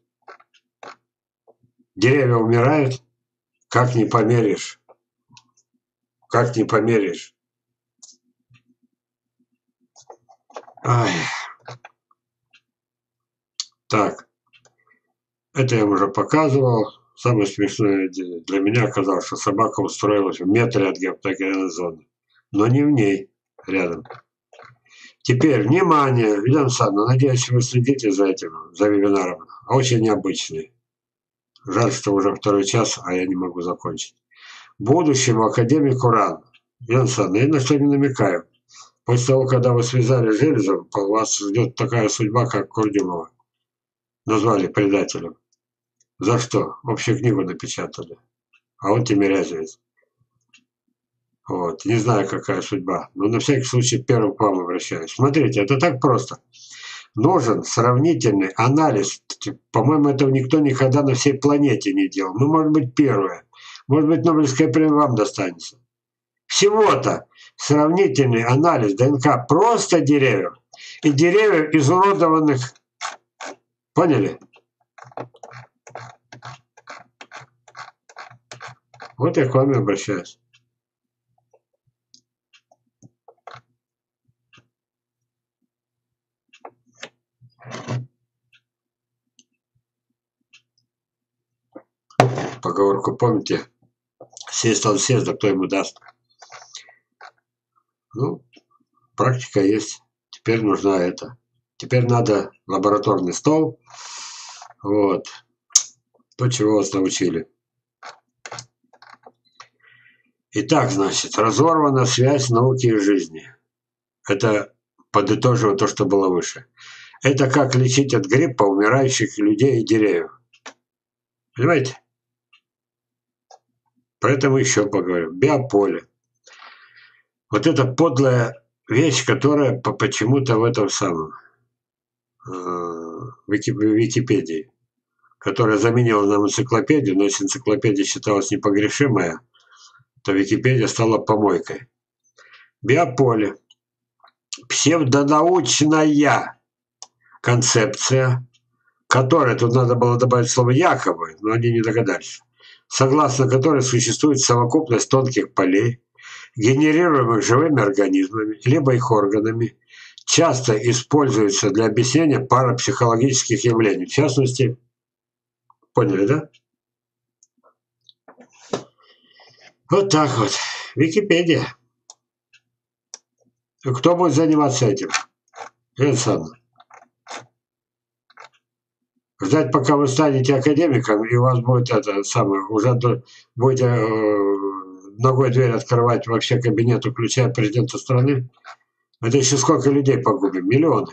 Деревья умирают? Как не померишь? Как не померишь? Ай. Так. Это я уже показывал. Самое смешное для меня оказалось, что собака устроилась в метре от гептогенной зоны. Но не в ней, рядом. Теперь, внимание, Елена Александровна, надеюсь, вы следите за этим, за вебинаром. Очень необычный. Жаль, что уже второй час, а я не могу закончить. Будущему академику рано. Янсон, я на что не намекаю. После того, когда вы связали Железом, вас ждет такая судьба, как Курдюмова. Назвали предателем. За что? Общую книгу напечатали. А он Тимирязевец. Вот. Не знаю, какая судьба. Но на всякий случай первым к вам обращаюсь. Смотрите, это так просто. Нужен сравнительный анализ. По-моему, этого никто никогда на всей планете не делал. Ну, может быть, первое. Может быть, Нобелевская премия вам достанется. Всего-то сравнительный анализ ДНК просто деревьев и деревьев изуродованных. Поняли? Вот я к вам и обращаюсь. Поговорку помните? Сесть он сест, да кто ему даст. Ну, практика есть. Теперь нужна это. Теперь надо лабораторный стол. Вот. То, чего вас научили. Итак, значит, разорвана связь науки и жизни. Это подытоживая то, что было выше. Это как лечить от гриппа умирающих людей и деревьев. Понимаете? Поэтому еще поговорим. Биополе. Вот это подлая вещь, которая почему-то в этом самом Википедии, которая заменила нам энциклопедию, но если энциклопедия считалась непогрешимая, то Википедия стала помойкой. Биополе. Псевдонаучная концепция, которая, тут надо было добавить слово якобы, но они не догадались, согласно которой существует совокупность тонких полей, генерируемых живыми организмами, либо их органами, часто используется для объяснения парапсихологических явлений. В частности, поняли, да? Вот так вот. Википедия. Кто будет заниматься этим? Александр. Ждать, пока вы станете академиком, и у вас будет это самое, уже будете ногой дверь открывать во все кабинеты, включая президента страны. Это еще сколько людей погубим? Миллионы.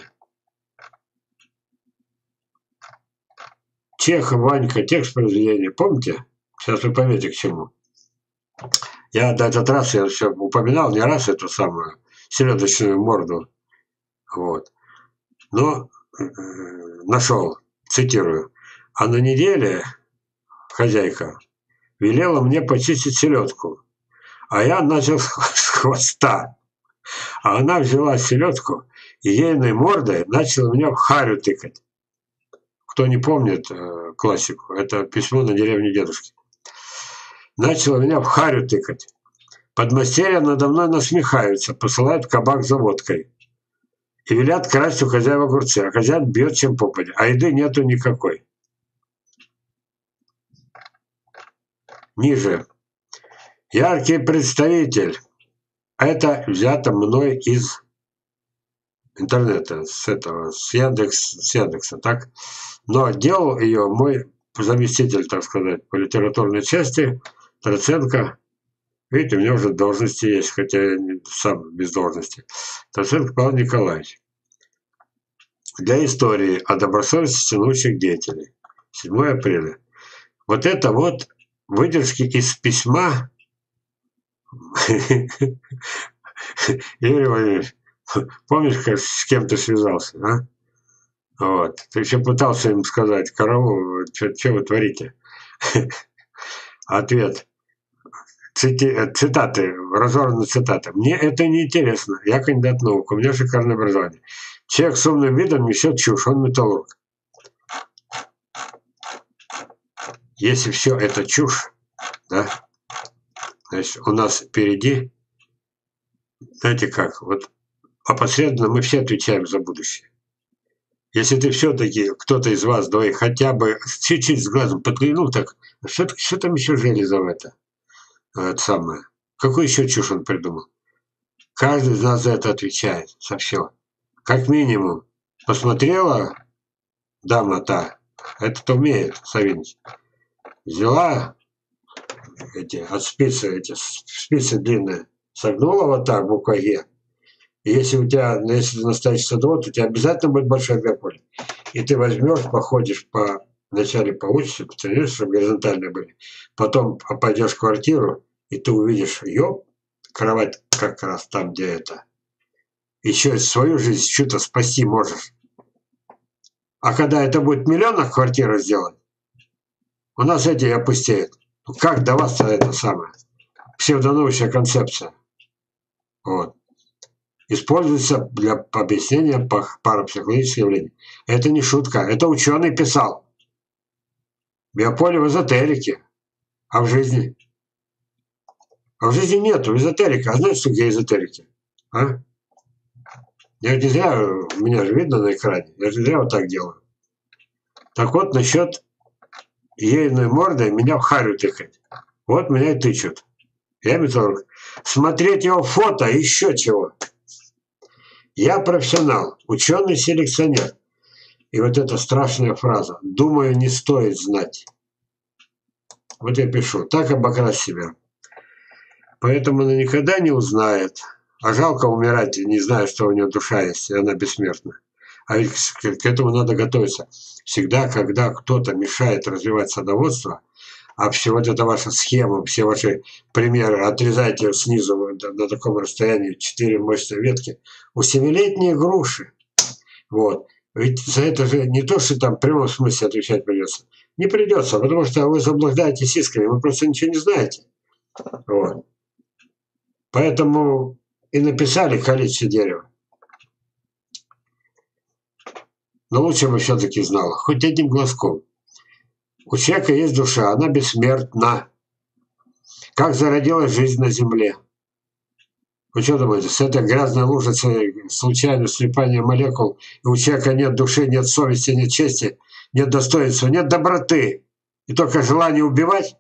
Чехов, Ванька, текст произведения, помните? Сейчас вы поймете, к чему. Я до этот раз, я все упоминал не раз эту самую селедочную морду. Вот. Но нашел, цитирую. А на неделе хозяйка велела мне почистить селедку. А я начал с хвоста. А она взяла селедку и ейной мордой начала меня в харю тыкать. Кто не помнит классику, это письмо на деревне дедушки. Начала меня в харю тыкать. Подмастерья надо мной насмехаются, посылают в кабак за водкой. И велят красть у хозяина огурцы, а хозяин бьет чем попадя, а еды нету никакой. Ниже. Яркий представитель. Это взято мной из интернета, с Яндекса, так? Но делал ее мой заместитель, так сказать, по литературной части, Троценко. Видите, у меня уже должности есть, хотя я сам без должности. Троценко Павел Николаевич. Для истории о добросовестности научных деятелей. 7 апреля. Вот это вот выдержки из письма Юрий Владимирович, помнишь, как с кем ты связался, а? Вот. Ты еще пытался им сказать, корову, что вы творите? Ответ. Цитаты, разорванные цитаты. Мне это не интересно. Я кандидат наук, у меня шикарное образование. Человек с умным видом несет чушь, он металлург. Если все это чушь, да, значит, у нас впереди, знаете как, вот опосредованно мы все отвечаем за будущее. Если ты все-таки, кто-то из вас двоих, хотя бы чуть-чуть с глазом подглянул, так, что там еще Железов это самое? Какую еще чушь он придумал? Каждый из нас за это отвечает, за все. Как минимум, посмотрела дама та, это-то умеет, Савинич, взяла эти, от спицы, эти спицы длинные, согнула вот так, буква Г. И если у тебя, если ты настоящий садовод, у тебя обязательно будет большое биополе. И ты возьмешь, походишь вначале поучишься, потренируешься, чтобы горизонтальные были. Потом пойдешь в квартиру, и ты увидишь ее, кровать как раз там, где это. Еще свою жизнь что-то спасти можешь. А когда это будет в миллионах квартиру сделать, у нас эти опустеют. Ну как до вас это самое? Псевдонаучная концепция. Вот. Используется для объяснения парапсихологических явлений. Это не шутка, это ученый писал. Биополе в эзотерике, а в жизни? А в жизни нету эзотерики. А знаете, что где эзотерики? А? Я не зря, меня же видно на экране, я же не зря вот так делаю. Так вот, насчет ейной мордой меня в харю тыкать. Вот меня и тычут. Я металлург. Смотреть его фото, еще чего. Я профессионал, ученый-селекционер. И вот эта страшная фраза. Думаю, не стоит знать. Вот я пишу. Так обокрасть себя. Поэтому она никогда не узнает. А жалко умирать, не зная, что у нее душа есть, и она бессмертна. А ведь к этому надо готовиться. Всегда, когда кто-то мешает развивать садоводство, а все вот эта ваша схема, все ваши примеры, отрезайте снизу на таком расстоянии 4 мощные ветки, у 7-летней груши. Вот. Ведь за это же не то, что там в прямом смысле отвечать придется. Не придется, потому что вы заблуждаетесь искренне, вы просто ничего не знаете. Вот. Поэтому и написали количество дерева. Но лучше бы все-таки знала, хоть одним глазком. У человека есть душа, она бессмертна. Как зародилась жизнь на земле? Вы что думаете, с этой грязной лужицей случайно слипания молекул, и у человека нет души, нет совести, нет чести, нет достоинства, нет доброты, и только желание убивать?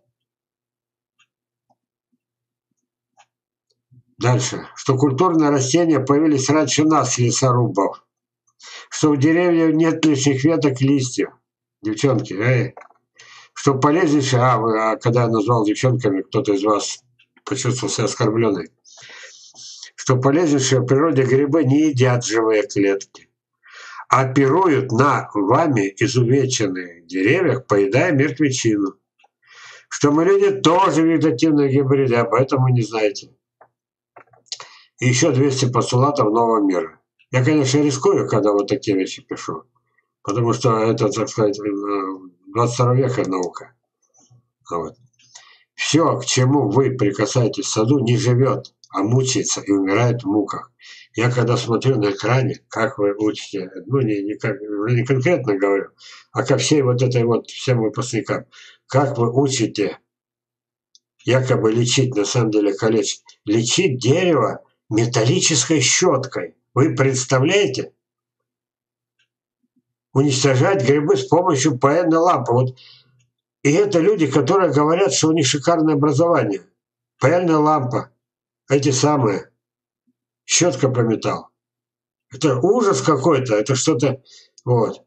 Дальше. Что культурные растения появились раньше нас, лесорубов. Что у деревьев нет лишних веток, листьев. Девчонки, что полезнейшее, когда я назвал девчонками, кто-то из вас почувствовал себя оскорбленный, что полезнейшие в природе грибы не едят живые клетки, а пируют на вами изувеченных деревьях, поедая мертвечину. Что мы люди тоже вегетативные гибриды, об этом вы не знаете. И еще 200 постулатов нового мира. Я, конечно, рискую, когда вот такие вещи пишу, потому что это, так сказать, 22 века наука. Вот. Все, к чему вы прикасаетесь в саду, не живет, а мучается и умирает в муках. Я когда смотрю на экране, как вы учите, ну не конкретно говорю, а ко всей вот этой вот, всем выпускникам, как вы учите якобы лечить, на самом деле калечить, лечить дерево металлической щеткой. Вы представляете? Уничтожать грибы с помощью паяльной лампы. Вот. И это люди, которые говорят, что у них шикарное образование. Паяльная лампа. Эти самые. Щетка про металл. Это ужас какой-то. Это что-то... Вот.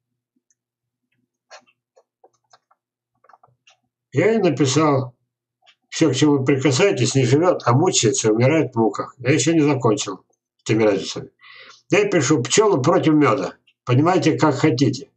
Я и написал. Все, к чему вы прикасаетесь, не живет, а мучается, умирает в муках. Я еще не закончил этими разницами. Я пишу пчелы против меда. Понимаете, как хотите.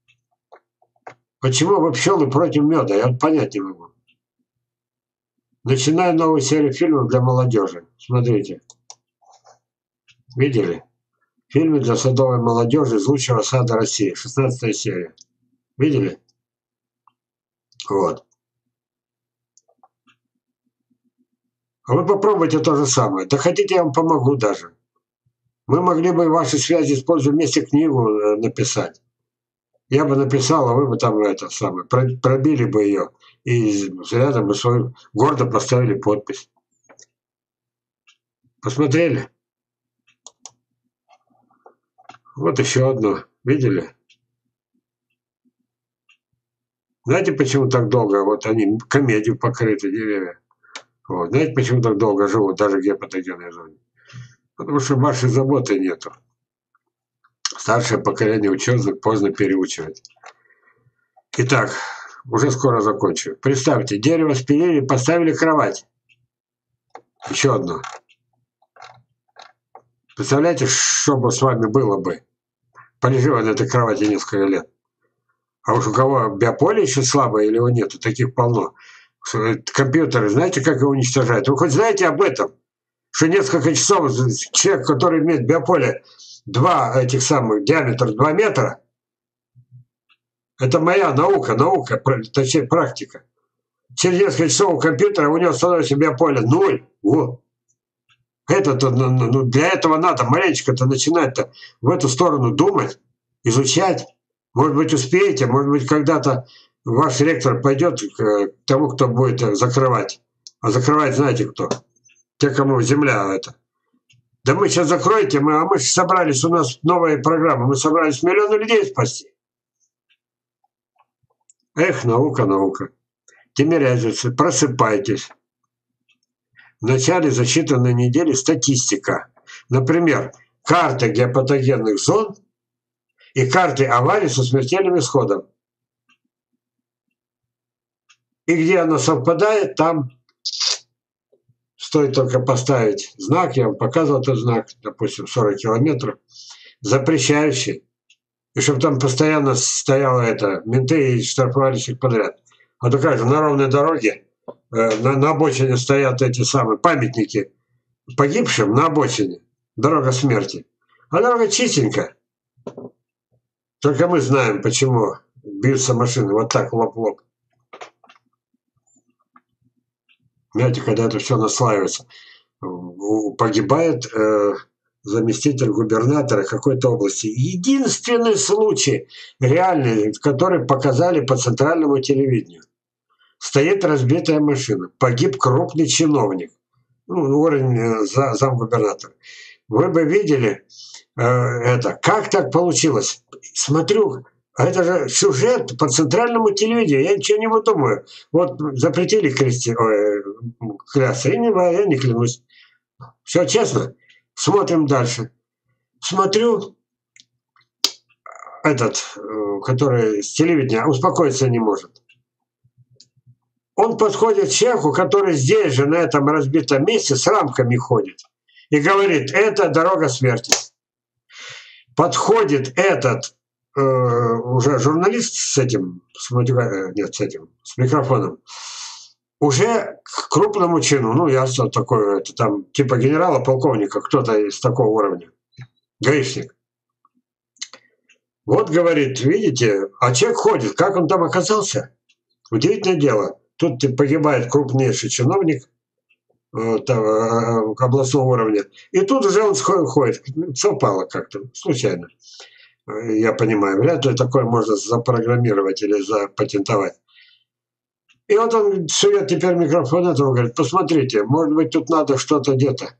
Почему вы пчелы против меда? Я понять не могу. Начинаю новую серию фильмов для молодежи. Смотрите. Видели? Фильмы для садовой молодежи из лучшего сада России. 16 серия. Видели? Вот. А вы попробуйте то же самое. Да хотите, я вам помогу даже. Мы могли бы ваши связи используя вместе книгу написать. Я бы написал, а вы бы там это самое, пробили бы ее. И рядом бы свою гордо поставили подпись. Посмотрели? Вот еще одно. Видели? Знаете, почему так долго? Вот они комедию покрыты, деревья. Вот. Знаете, почему так долго живут, даже в геопатогенной зоне? Потому что вашей заботы нету. Старшее поколение ученых поздно переучивает. Итак, уже скоро закончу. Представьте, дерево спилили, поставили кровать. Еще одно. Представляете, что бы с вами было бы, полежи на этой кровати несколько лет. А уж у кого биополе еще слабое или его нету, таких полно. Компьютеры, знаете, как его уничтожают? Вы хоть знаете об этом? Что несколько часов человек, который имеет биополе 2 этих самых, диаметр 2 метра, это моя наука, точнее практика. Через несколько часов у компьютера у него становится биополе 0. Вот. Для этого надо маленечко-то начинать-то в эту сторону думать, изучать. Может быть, успеете, может быть, когда-то ваш ректор пойдет к тому, кто будет закрывать. А закрывать знаете кто? Те, кому земля это. Да мы сейчас закроете, мы собрались, у нас новая программа, мы собрались миллионы людей спасти. Эх, наука. Тимирязевцы, просыпайтесь. В начале засчитанной недели статистика. Например, карты геопатогенных зон и карты аварий со смертельным исходом. И где она совпадает, там стоит только поставить знак, я вам показывал этот знак, допустим, 40 километров, запрещающий. И чтобы там постоянно стояло это, менты и штрафовали всех подряд. А то как же, на ровной дороге на обочине стоят эти самые памятники погибшим на обочине. Дорога смерти. А дорога чистенькая. Только мы знаем, почему бьются машины вот так, лоб-лоб. Знаете, когда это все наслаивается. Погибает заместитель губернатора какой-то области. Единственный случай реальный, который показали по центральному телевидению. Стоит разбитая машина. Погиб крупный чиновник. Уровень замгубернатора. Вы бы видели это. Как так получилось? Смотрю, а это же сюжет по центральному телевидению. Я ничего не выдумываю. Вот запретили клясться. Я не клянусь. Все честно. Смотрим дальше. Смотрю, который с телевидения успокоиться не может. Он подходит к человеку, который здесь же, на этом разбитом месте, с рамками ходит. И говорит, это дорога смерти. Подходит этот уже журналист с микрофоном, уже к крупному чину, ясно, такой, это там, типа генерала, полковника, кто-то из такого уровня, гаишник. Вот, говорит, видите, а человек ходит, как он там оказался? Удивительное дело. Тут погибает крупнейший чиновник областного уровня. И тут уже он ходит. Совпало как-то, случайно. Я понимаю, вряд ли такое можно запрограммировать или запатентовать. И вот он сует теперь микрофон этого, говорит, посмотрите, может быть, тут надо что-то где-то.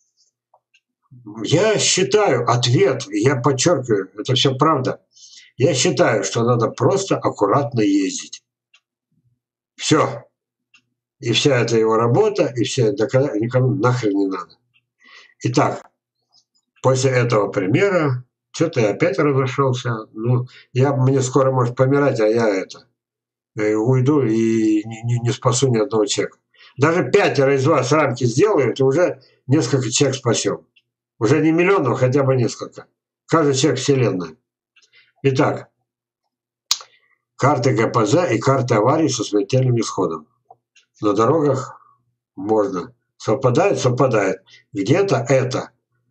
Я считаю, я подчеркиваю, это все правда. Я считаю, что надо просто аккуратно ездить. Все. И вся эта его работа, и все никому нахрен не надо. Итак, после этого примера, что-то я опять разошелся. Мне скоро может помирать, а я уйду и не спасу ни одного человека. Даже 5 из вас рамки сделают, и уже несколько человек спасем. Уже не миллионов, хотя бы несколько. Каждый человек вселенная. Итак, карты ГПЗ и карты аварий со смертельным исходом. На дорогах можно. Совпадает. Где-то это,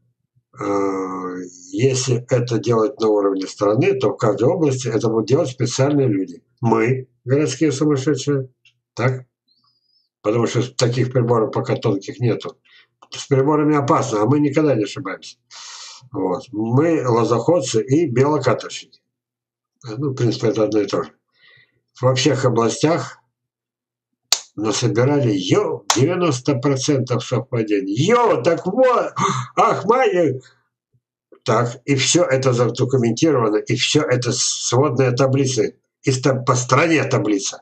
если это делать на уровне страны, то в каждой области это будут делать специальные люди. Мы, городские сумасшедшие, так? Потому что таких приборов пока тонких нету. С приборами опасно, а мы никогда не ошибаемся. Вот. Мы лозоходцы и белокатовщики. В принципе, это одно и то же. Во всех областях насобирали, 90% совпадений. Так вот, мои. Так, и все это задокументировано, и все это сводные таблицы. И по стране таблица.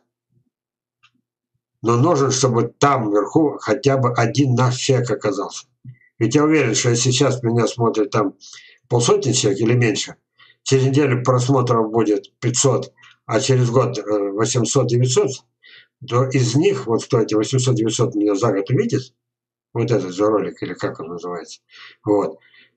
Но нужен, чтобы там вверху хотя бы один наш человек оказался. Ведь я уверен, что если сейчас меня смотрит там 500 человек или меньше, через неделю просмотров будет 500, а через год 800-900, то из них, вот кто эти 800-900 меня за год увидит, Вот этот же ролик, или как он называется. Вот.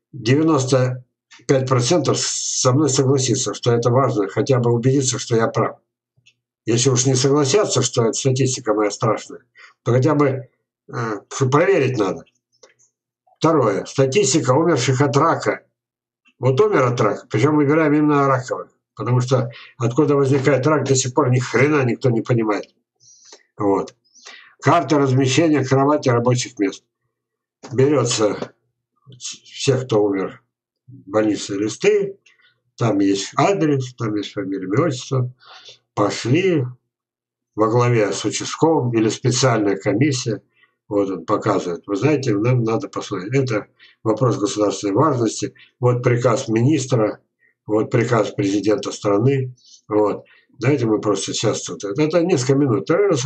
95% со мной согласится, что это важно, хотя бы убедиться, что я прав. Если уж не согласятся, что эта статистика моя страшная, то хотя бы проверить надо. Второе. Статистика умерших от рака. Вот умер от рака, причем выбираем именно раковых. Потому что откуда возникает рак, до сих пор ни хрена никто не понимает. Вот. Карта размещения кровати рабочих мест. Берется всех, кто умер, больничные листы, там есть адрес, там есть фамилия, имя, отчество. Пошли во главе с участковым или специальная комиссия. Вот он показывает. Вы знаете, нам надо посмотреть. Это вопрос государственной важности. Вот приказ министра, вот приказ президента страны. Вот. Давайте мы просто сейчас... Это несколько минут. Раз.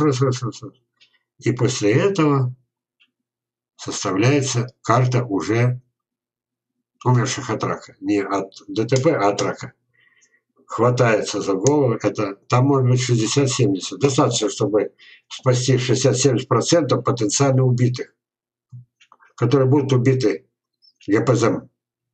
И после этого составляется карта уже умерших от рака. Не от ДТП, а от рака. Хватается за голову. Это, там может быть 60-70. Достаточно, чтобы спасти 60-70% потенциально убитых, которые будут убиты ГПЗ.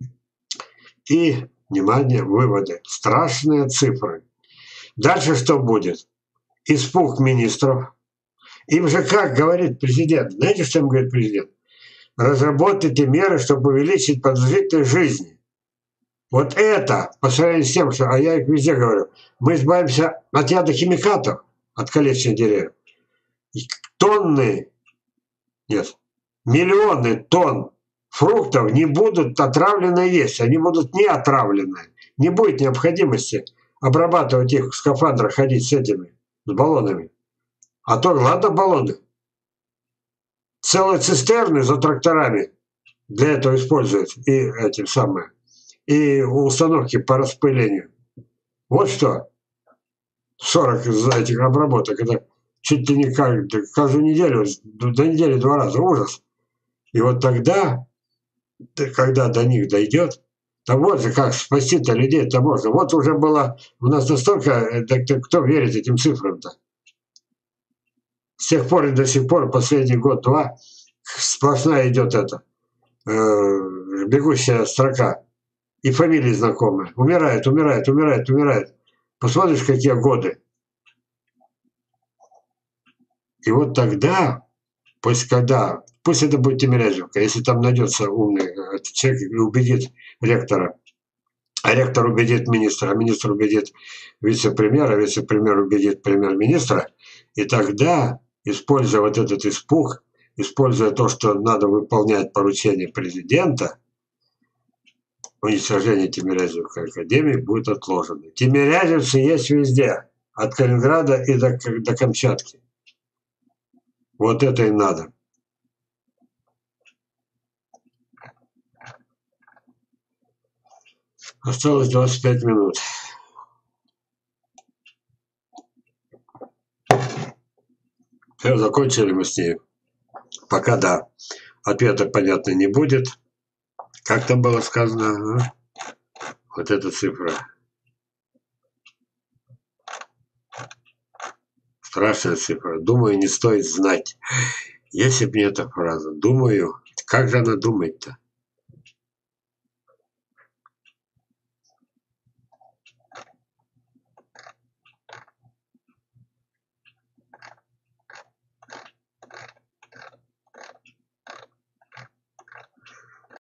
И, внимание, выводы. Страшные цифры. Дальше что будет? Испуг министров. Им же как говорит президент? Знаете, что им говорит президент? Разработайте меры, чтобы увеличить продолжительность жизни. Вот это, по сравнению с тем, что, а я их везде говорю, мы избавимся от ядохимикатов, от калечения деревьев. Тонны, нет, миллионы тонн фруктов не будут отравленные есть, они будут не отравленные. Не будет необходимости обрабатывать их в скафандрах, ходить с этими, с баллонами. А то, ладно, баллоны. Целые цистерны за тракторами для этого используют. И эти самые. И установки по распылению. Вот что. 40 из этих обработок. Это чуть ли не каждую неделю, до недели 2 раза. Ужас. И вот тогда, когда до них дойдет, то вот же как спасти-то людей-то можно. Вот уже было у нас настолько, кто верит этим цифрам-то? С тех пор и до сих пор, последний год-два, сплошная идет эта бегущая строка. И фамилии знакомые. Умирает. Посмотришь, какие годы. И вот тогда, пусть это будет Тимирязевка, если там найдется умный человек и убедит ректора, а ректор убедит министра, а министр убедит вице-премьера, а вице-премьер убедит премьер-министра, и тогда, используя вот этот испуг, используя то, что надо выполнять поручение президента, уничтожение Тимирязевской академии будет отложено. Тимирязевцы есть везде, от Калининграда и до Камчатки. Вот это и надо. Осталось 25 минут. Все, закончили мы с ней. Пока да. Ответа, понятно, не будет. Как там было сказано? А? Вот эта цифра. Страшная цифра. Думаю, не стоит знать. Если бы не эта фраза. Думаю. Как же она думает-то?